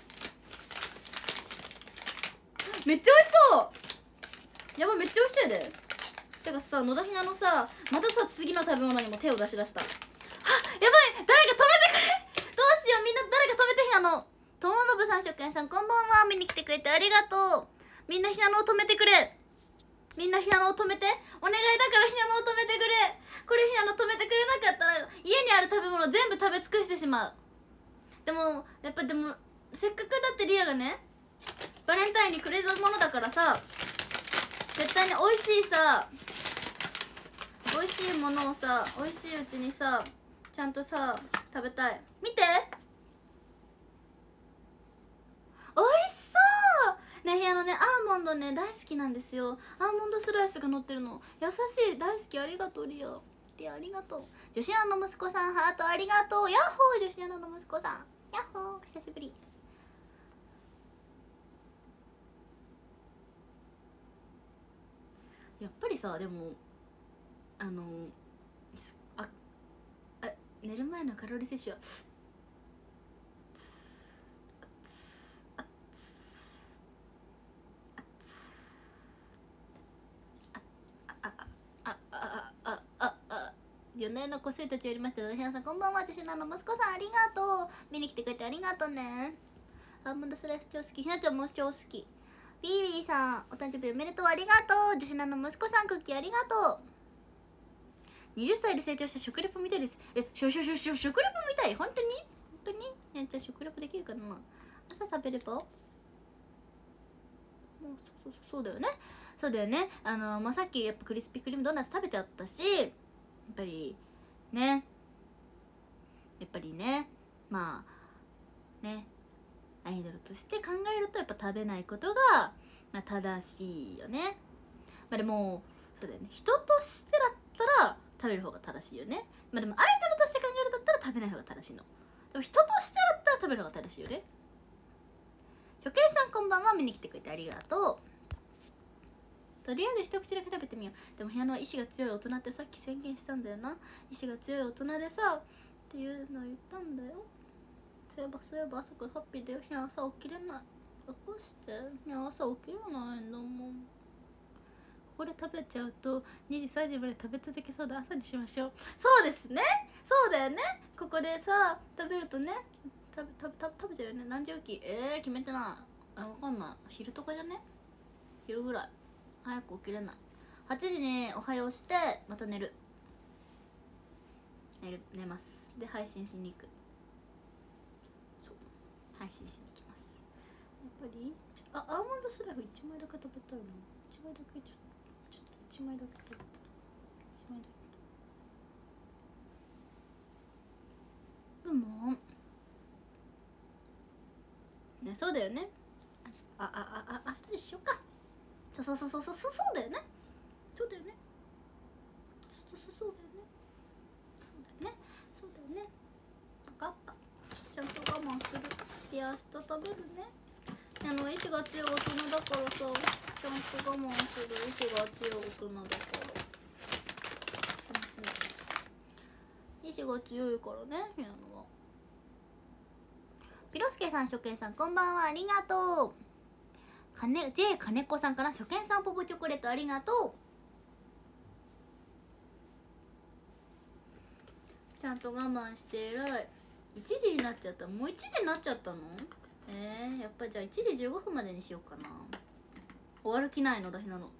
めっちゃ美味しそう。やばいめっちゃ美味しいで。てかさ野田ひなのさまたさ次の食べ物にも手を出しだした。あ、やばい誰か止めてくれどうしよう。みんな誰か止めて。ひなのとものぶさん、しょくんさんこんばんは。見に来てくれてありがとう。みんなひなのを止めてくれ。みんなひなのを止めてお願いだから。ひなのを止めてくれ。これひなの止めてくれなかったら家にある食べ物全部食べ尽くしてしまう。でもやっぱでもせっかくだってリアがねバレンタインにくれたものだからさ、絶対に美味しいさ美味しいものをさ美味しいうちにさちゃんとさ食べたい。見て美味しそうね。部屋のねアーモンドね大好きなんですよ。アーモンドスライスが乗ってるの優しい。大好き。ありがとうリア。リアありがとう。女子アナの息子さんハートありがとう。ヤッホー女子アナの息子さんヤッホー久しぶり。やっぱりさでもあのああ寝る前のカロリー摂取はよねんの個数たちよりましたよ。ひなさんこんばんは。女子の息子さんありがとう。見に来てくれてありがとうね。アーモンドスライス超好き。ひなちゃんも超好き。ビービーさんお誕生日おめでとうありがとう。女子の息子さんクッキーありがとう。にじゅっさいで成長した食レポみたいです。え、しょしょしょしょ食レポみたい。本当に本当にひなちゃん食レポできるかな。朝食べればもうそうそうそうだよね。そうだよね。あの、まあ、さっきやっぱクリスピークリームドーナツ食べちゃったし、やっぱりねやっぱりねまあねアイドルとして考えるとやっぱ食べないことが、まあ、正しいよね。まあでもそうだよね。人としてだったら食べる方が正しいよね。まあでもアイドルとして考えるだったら食べない方が正しいの。でも人としてだったら食べる方が正しいよね。初見さんこんばんは。見に来てくれてありがとう。とりあえず一口だけ食べてみよう。でも部屋の意志が強い大人ってさっき宣言したんだよな。意志が強い大人でさっていうのを言ったんだよ。そういえばそういえば朝からハッピーだよ。部屋朝起きれない。起こして部屋朝起きれないんだもん。これ食べちゃうとにじさんじまで食べ続けそうで朝にしましょう。そうですね。そうだよね。ここでさ食べるとね食べ食べ食べちゃうよね。何時起きえー決めてない。あ分かんない。昼とかじゃね。昼ぐらい早く起きれない。 はちじにおはようしてまた寝る寝る寝ます。で配信しに行く。そう配信しに行きます。やっぱりあアーモンドスライフいちまいだけ食べたいな。いちまいだけちょっとちょっといちまいだけ食べたい。いちまいだけうもんね。そうだよね。ああああ明日にしようか。そうそうそうそうそうそうだよね。そうだよね。そうそうそうだよね。そうだよね。そうだよね。分かった。ちゃんと我慢する。で明日食べるね。あの意志が強い大人だからさ、ちゃんと我慢する。意志が強い大人だから。すみすみ。意志が強いからね、ピアノは。ピロスケさん、初見さん、こんばんは、ありがとう。かね、J 金子さんかな、初見さん、ポポチョコレート、ありがとう。ちゃんと我慢して偉い。いちじになっちゃった。もういちじになっちゃったの？えー、やっぱじゃあいちじじゅうごふんまでにしようかな。終わる気ないのだひなの。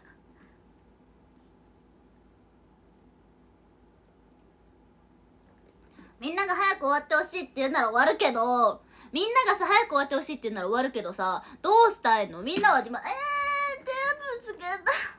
みんなが早く終わってほしいって言うなら終わるけど、みんながさ早く終わってほしいって言うなら終わるけどさ、どうしたいの？みんなは今えーテープつけ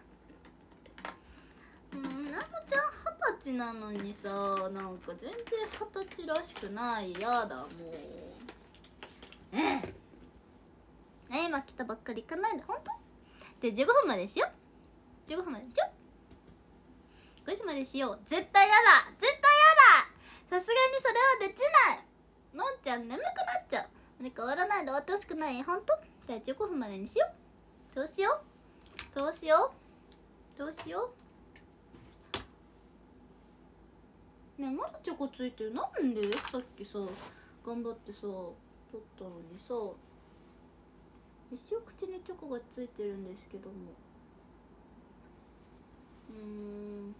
た。うん、なもちゃん二十歳なのにさ、なんか全然二十歳らしくない。やだもう。えええ今来たばっかり行かないでほんと？でじゅうごふんまでしよう。じゅうごふんまでしよう。ごじまでしよう。絶対やだ絶対やだ。さすがにそれはできない。のんちゃん眠くなっちゃう。何か終わらないで終わってほしくない？ほんと？じゃあじゅうごふんまでにしよう。どうしようどうしようどうしようねえまだチョコついてる。なんでさっきさ頑張ってさ取ったのにさ、一生口にチョコがついてるんですけども、うーん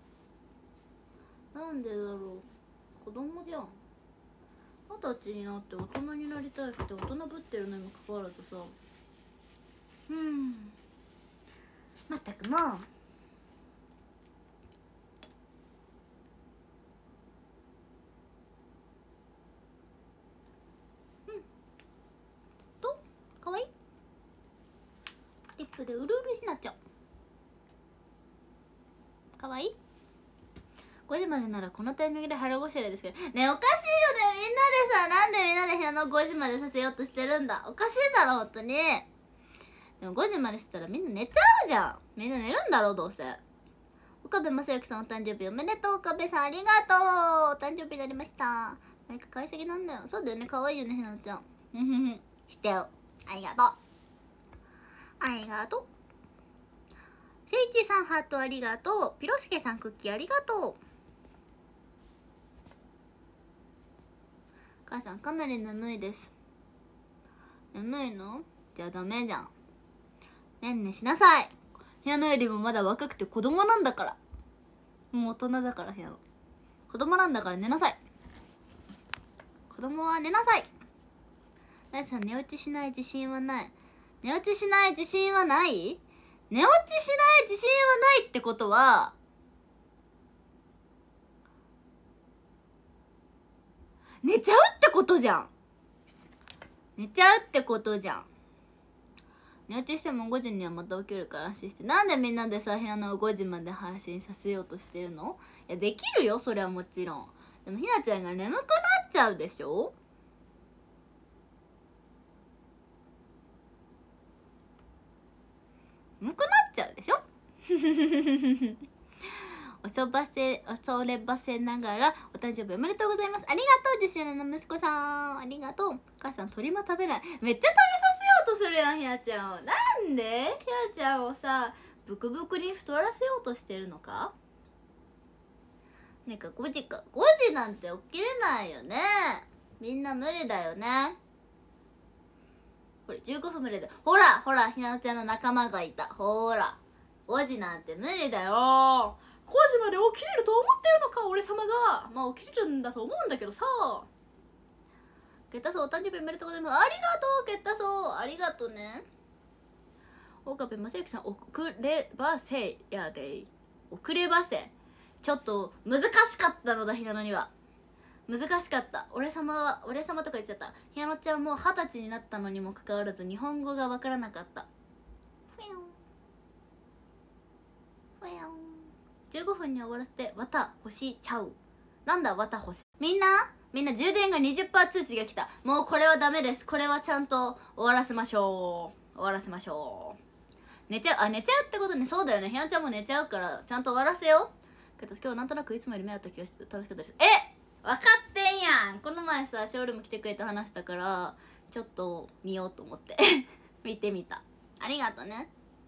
なんでだろう。子供じゃん。二十歳になって大人になりたいくて大人ぶってるのにもかかわらずさ、うんまったくもう。うんとかわいいリップでうるうるひなちゃんかわいい。ごじまでならこのタイミングで腹ごしらえですけどね。おかしいよね。みんなでさ、なんでみんなで部屋のごじまでさせようとしてるんだ。おかしいだろほんとに。でもごじまでしてたらみんな寝ちゃうじゃん。みんな寝るんだろどうせ。岡部正幸さんお誕生日おめでとう。岡部さんありがとう。お誕生日になりました。何か買いすぎなんだよ。そうだよね、かわいいよねひなちゃん。ふふふしてよ。ありがとうありがとう。せいちさんハートありがとう。ピロスケさんクッキーありがとう。母さんかなり眠いです。眠いの？じゃあダメじゃん。ねんねしなさい。部屋のよりもまだ若くて子供なんだから。もう大人だから部屋の子供なんだから寝なさい。子供は寝なさい。なやさん寝落ちしない自信はない。寝落ちしない自信はない？寝落ちしない自信はないってことは寝ちゃうってことじゃん。寝ちゃうってことじゃん。寝落ちしてもごじにはまた起きるから安心して。なんでみんなでさ部屋のごじまで配信させようとしてるの？いやできるよそれはもちろん。でもひなちゃんが眠くなっちゃうでしょ。眠くなっちゃうでしょおそばせ恐ればせながらお誕生日おめでとうございます。ありがとうじゅっしゅうねんの息子さんありがとう。お母さん鳥も食べない。めっちゃ食べさせようとするやんひなちゃんを。なんでひなちゃんをさブクブクに太らせようとしてるのか。なんかごじかごじなんて起きれないよね。みんな無理だよね。これじゅうごふん無理だよ。ほらほらひなちゃんの仲間がいた。ほらごじなんて無理だよ。ごじまで起きれると思ってるのか俺様が。まあ起きれるんだと思うんだけどさ。ゲッタソーお誕生日おめでとうございます。ありがとうゲッタソーありがとうね。 岡部正幸さん、遅ればせやで、遅ればせ。ちょっと難しかったのだ、ひなのには。難しかった。俺様は、俺様とか言っちゃった。ひなのちゃんも二十歳になったのにもかかわらず日本語がわからなかった。ふやんふやん。じゅうごふんに終わらせてわた星ちゃう。なんだわた星。みんなみんな充電が にじゅっパーセント 通知が来た。もうこれはダメです。これはちゃんと終わらせましょう。終わらせましょう。寝ちゃう。あ、寝ちゃうってことね。そうだよね。ひなちゃんも寝ちゃうからちゃんと終わらせよう。けど今日なんとなくいつもより目あった気がして楽しかったです。え、分かってんやん。この前さショールーム来てくれて話したからちょっと見ようと思って見てみた。ありがとね。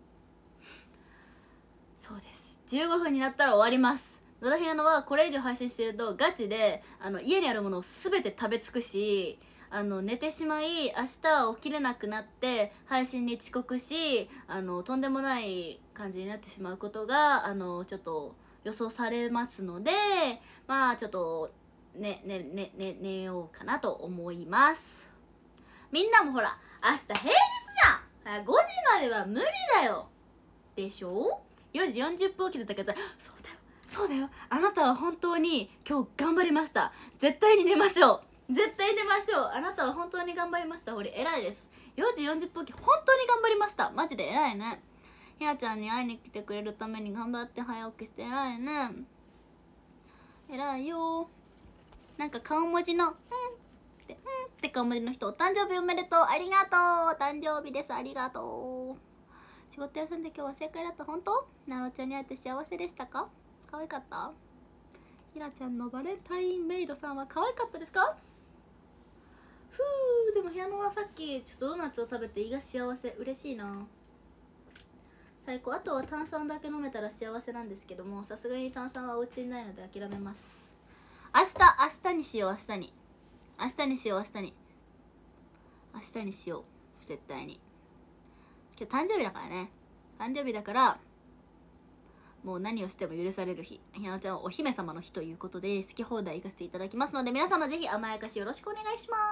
そうです。じゅうごふんになったら終わります。野田ひなのはこれ以上配信してるとガチであの家にあるものを全て食べ尽くし、あの寝てしまい明日は起きれなくなって配信に遅刻し、あのとんでもない感じになってしまうことがあのちょっと予想されますので、まあちょっとねねねね寝ようかなと思います。みんなもほら明日平日じゃん。ごじまでは無理だよでしょ。よじよんじゅっぷん起きてたけど、そうだよそうだよ、あなたは本当に今日頑張りました。絶対に寝ましょう。絶対寝ましょう。あなたは本当に頑張りました。ほり偉いです。よじよんじゅっぷん起き、本当に頑張りました。マジで偉いね。ひなちゃんに会いに来てくれるために頑張って早起きして偉いね。偉いよ。なんか顔文字の「うん」って「うん」って顔文字の人、お誕生日おめでとう。ありがとう。お誕生日です。ありがとう。仕事休んで今日は正解だった。本当？なろちゃんに会えて幸せでしたか？可愛かった？ひなちゃんのバレンタインメイドさんは可愛かったですか？ふう。でも部屋のはさっきちょっとドーナツを食べて胃が幸せ。嬉しいな。最高。あとは炭酸だけ飲めたら幸せなんですけども、さすがに炭酸はお家にないので諦めます。明日明日にしよう。明日に明日にしよう。明日に明日にしよう。絶対に。今日誕生日だからね。誕生日だからもう何をしても許される日。ひなのちゃんはお姫様の日ということで好き放題行かせていただきますので、皆様ぜひ甘やかしよろしくお願いします。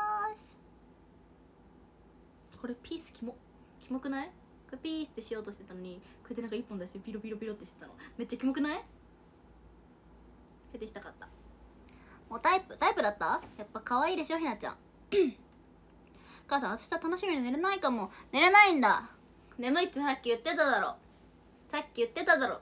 これピースキモキモくない？これピースってしようとしてたのにこうやってなんか一本出してピロピロピロってしてたのめっちゃキモくない？ヘテしたかった。もうタイプタイプだった？やっぱ可愛いでしょひなちゃん母さん明日楽しみに寝れないかも。寝れないんだ。眠いってさっき言ってただろ。さっき言ってただろ。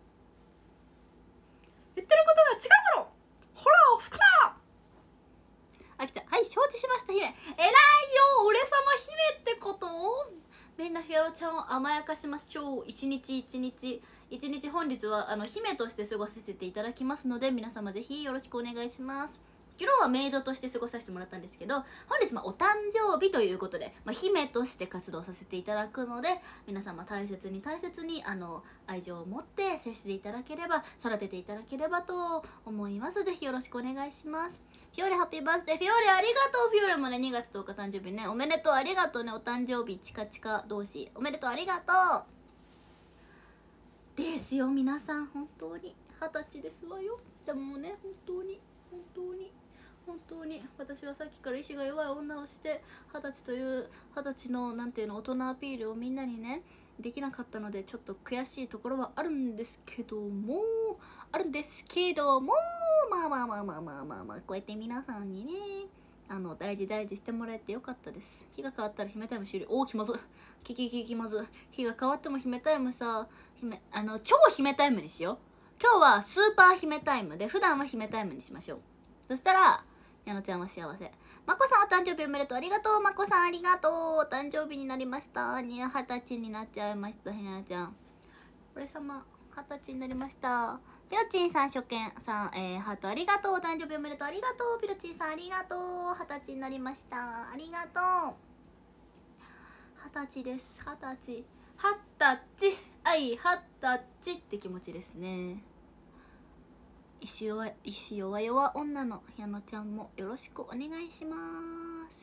言ってることが違うだろ。ほら吹くな。あきちゃん、はい承知しました姫。偉いよ。俺様姫ってこと？みんなひやろちゃんを甘やかしましょう。一日一日一日本日はあの姫として過ごさせていただきますので、皆様ぜひよろしくお願いします。昨日はメイドとして過ごさせてもらったんですけど、本日まあお誕生日ということで、まあ、姫として活動させていただくので、皆様大切に大切にあの愛情を持って接していただければ、育てていただければと思います。ぜひよろしくお願いします。フィオレハッピーバースデー。フィオレありがとう。フィオレもねにがつとおか誕生日ね。おめでとう。ありがとうね。お誕生日チカチカ同士おめでとう。ありがとうですよ。皆さん本当に二十歳ですわよ。でもね本当に本当に本当に私はさっきから意志が弱い女をして二十歳という二十歳のなんていうの大人アピールをみんなにねできなかったので、ちょっと悔しいところはあるんですけどもあるんですけどもまあまあまあまあまあまあまあこうやって皆さんにねあの大事大事してもらえてよかったです。日が変わったら姫タイム終了。おお気まずキキキキまず。日が変わっても姫タイムさ、姫あの超姫タイムにしよう。今日はスーパー姫タイムで普段は姫タイムにしましょう。そしたらやのちゃんは幸せ。まこさんお誕生日おめでとう。ありがとう。まこさんありがとう。お誕生日になりました。に二十歳になっちゃいましたひなちゃん。俺様二十歳になりました。ピロチンさん初見さん、えー、ハートありがとう。お誕生日おめでとう。ありがとう。ピロチンさんありがとう。二十歳になりました。ありがとう。二十歳です。二十歳二十歳愛二十歳って気持ちですね。石弱石弱弱女のひやのちゃんもよろしくお願いします。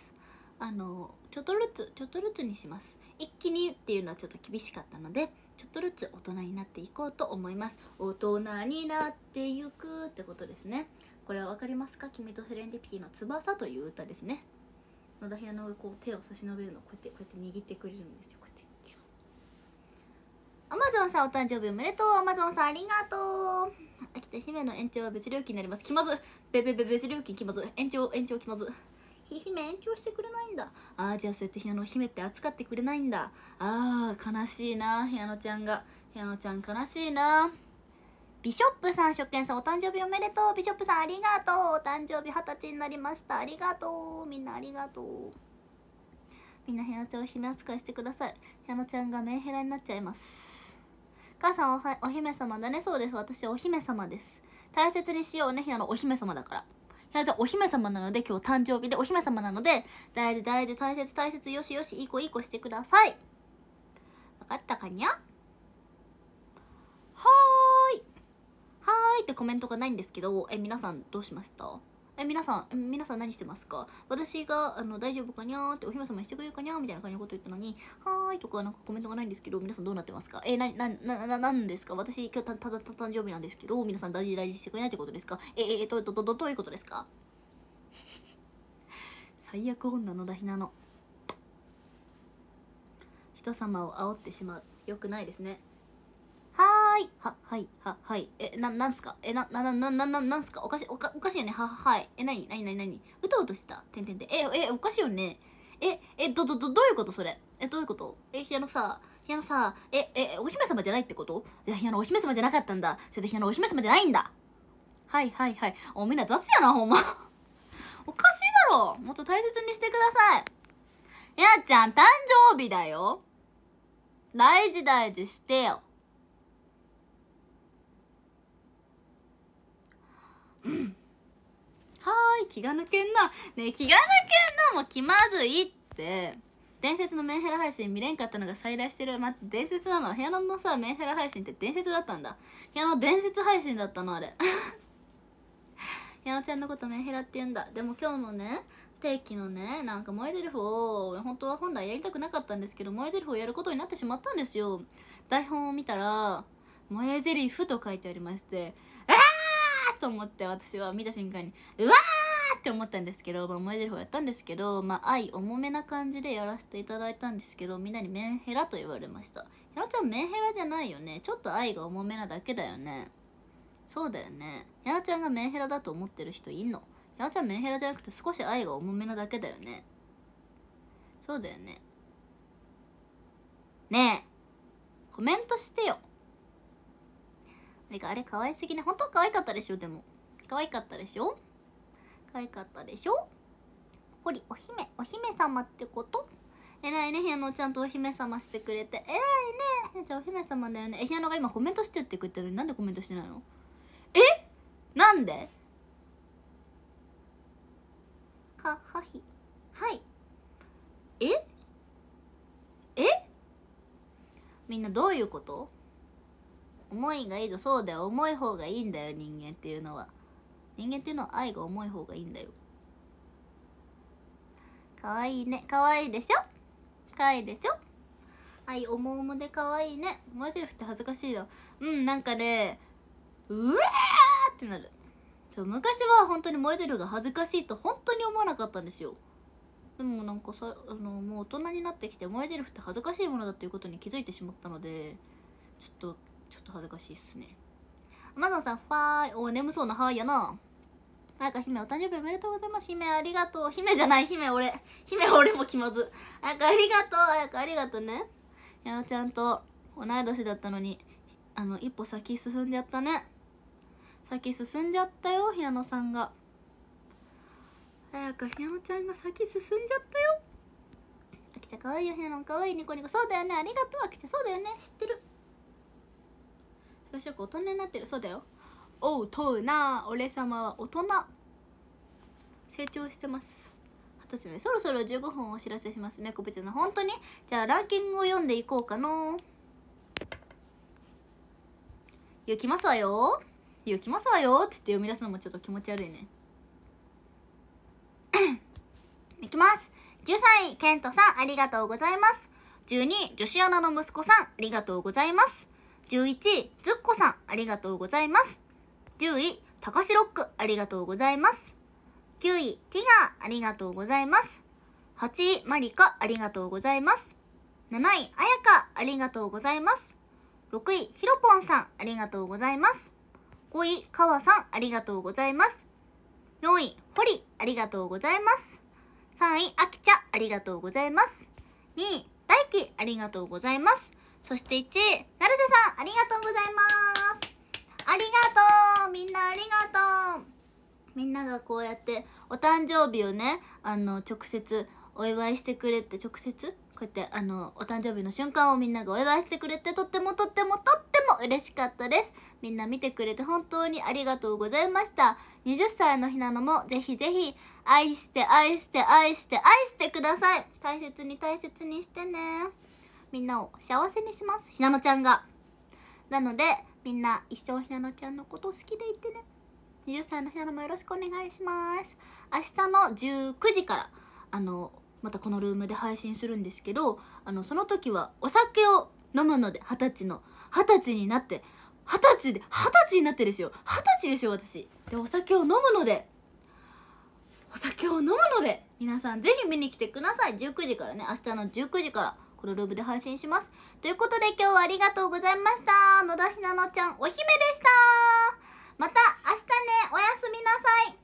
あのちょっとずつちょっとずつにします。一気にっていうのはちょっと厳しかったので、ちょっとずつ大人になっていこうと思います。大人になってゆくってことですね。これは分かりますか？君とセレンディピティの翼という歌ですね。野田ひやのがこう手を差し伸べるのをこうやってこうやって握ってくれるんですよ。こうやってアマゾンさんお誕生日おめでとう。アマゾンさんありがとう。秋田姫の延長は別料金になります。気まずべべべ別料金気まず延長延長気まずひ姫延長してくれないんだ。あーじゃあそうやってひなの姫って扱ってくれないんだ。あー悲しいな、ひなのちゃんが。ひなのちゃん悲しいな。ビショップさん初見さんお誕生日おめでとう。ビショップさんありがとう。お誕生日はたちになりました。ありがとう。みんなありがとう。みんなひなのちゃんを姫扱いしてください。ひなのちゃんがメンヘラになっちゃいます。母さんおはお姫様だね。そうです、私はお姫様です。大切にしようね、ひなのお姫様だから。ひなちゃんお姫様なので、今日誕生日でお姫様なので、大事大事大切大切、よしよし、いい子いい子してください。わかったかにゃ。はーいはーいってコメントがないんですけど、え皆さんどうしました？え皆さんえ皆さん何してますか？私があの大丈夫かにゃーってお姫様にしてくれるかにゃーみたいな感じのこと言ったのに、はーいとかなんかコメントがないんですけど、皆さんどうなってますか？えなななななんですか？私今日たただた誕生日なんですけど、皆さん大事大事してくれないってことですか？えええどどどどどういうことですか？最悪女のだひなの人様を煽ってしまう、よくないですね。はーいははいははいえななんすか？えなななななななんすか？おかしおかおかしいよね。ははいえなになになになにうとうとしてたてんてんでええおかしいよね。ええどどどどういうことそれ？えどういうこと？えひやのさひやのさええお姫様じゃないってこと？いやひやのお姫様じゃなかったんだ。それでひやのお姫様じゃないんだ。はいはいはい。おみんな雑やなほんまおかしいだろ、もっと大切にしてください。やっちゃん誕生日だよ、大事大事してよ。うん、はーい気が抜けんなねえ、気が抜けんな、もう気まずいって。伝説のメンヘラ配信見れんかったのが再来してる。待って、伝説なの？部屋のさメンヘラ配信って伝説だったんだ。部屋の伝説配信だったのあれひなのちゃんのことメンヘラって言うんだ。でも今日のね定期のねなんか萌え台詞を本当は本来やりたくなかったんですけど、萌え台詞をやることになってしまったんですよ。台本を見たら萌え台詞と書いてありまして、あーと思って、私は見た瞬間にうわーって思ったんですけど、まあ、萌え台詞をやったんですけど、まあ愛重めな感じでやらせていただいたんですけど、みんなにメンヘラと言われました。ひなのちゃんメンヘラじゃないよね、ちょっと愛が重めなだけだよね。そうだよね。ひなのちゃんがメンヘラだと思ってる人いんの？ひなのちゃんメンヘラじゃなくて少し愛が重めなだけだよね。そうだよね。ねえコメントしてよ。あれかあれ可愛すぎね。本当可愛かったでしょ。でも可愛かったでしょ。可愛かったでしょ。ほりお姫お姫様ってこと？えらいね、ひなのちゃんとお姫様してくれて。えらいね。じゃあお姫様だよね。えひなのが今コメントしてって言ってるのになんでコメントしてないの？えなんで？ははひはいええみんなどういうこと？重いがいいぞ。そうだよ、重い方がいいんだよ、人間っていうのは。人間っていうのは愛が重い方がいいんだよ。かわいいね、かわいいでしょ、かわいいでしょ。愛重々でかわいいね。萌え台詞って恥ずかしいよ。うんなんかねうわーってなる。昔は本当に萌え台詞が恥ずかしいと本当に思わなかったんですよ。でもなんかさあのもう大人になってきて萌え台詞って恥ずかしいものだっていうことに気づいてしまったので、ちょっとちょっと恥ずかしいっすね。マゾンさんファーイお眠そうなはーいやな。なんか姫お誕生日おめでとうございます。姫ありがとう。姫じゃない姫俺姫俺も気まず。あやかありがとう。あやかありがとうね。ひなのちゃんと同い年だったのにあの一歩先進んじゃったね。先進んじゃったよひなのさんが。あやかひなのちゃんが先進んじゃったよ。あきちゃんかわいいよひなのかわいいニコニコ。そうだよねありがとうあきちゃん。そうだよね知ってる。少しよく大人になってる。そうだよ。おうとうな俺様は大人成長してます。はたちねそろそろじゅうごふんお知らせしますね。こべちゃんの本当にじゃあランキングを読んでいこうかの。ゆきますわよゆきますわよって言って読み出すのもちょっと気持ち悪いねいきます。じゅうさんいケントさんありがとうございます。じゅうにい女子アナの息子さんありがとうございます。じゅういちいずっこさんありがとうございます。じゅういたかしロックありがとうございます。きゅういティガーありがとうございます。はちいマリカありがとうございます。なないあやかありがとうございます。 ろくいひろぽんさんありがとうございます。ごいかわさんありがとうございます。よんいほりありがとうございます。さんいあきちゃありがとうございます。にい大輝ありがとうございます。そしていちいなるせさんありがとうございます。ありがとう、みんなありがとう。みんながこうやってお誕生日をね、あの直接お祝いしてくれて、直接こうやってあのお誕生日の瞬間をみんながお祝いしてくれて、とってもとってもとっても嬉しかったです。みんな見てくれて本当にありがとうございました。はたちのひなのもぜひぜひ愛して愛して愛して愛してください。大切に大切にしてね。みんなを幸せにします、ひなのちゃんが。なのでみんな一生ひなのちゃんのことを好きでいてね。はたちのひなのもよろしくお願いします。明日のじゅうくじからあのまたこのルームで配信するんですけど、あのその時はお酒を飲むので、はたちのはたちになって、はたちではたちになってですよ、はたちですよ私で、お酒を飲むのでお酒を飲むので皆さんぜひ見に来てください。じゅうくじからね、明日のじゅうくじからこのルームで配信します。ということで今日はありがとうございました。野田ひなのちゃんお姫でした。また明日ね、おやすみなさい。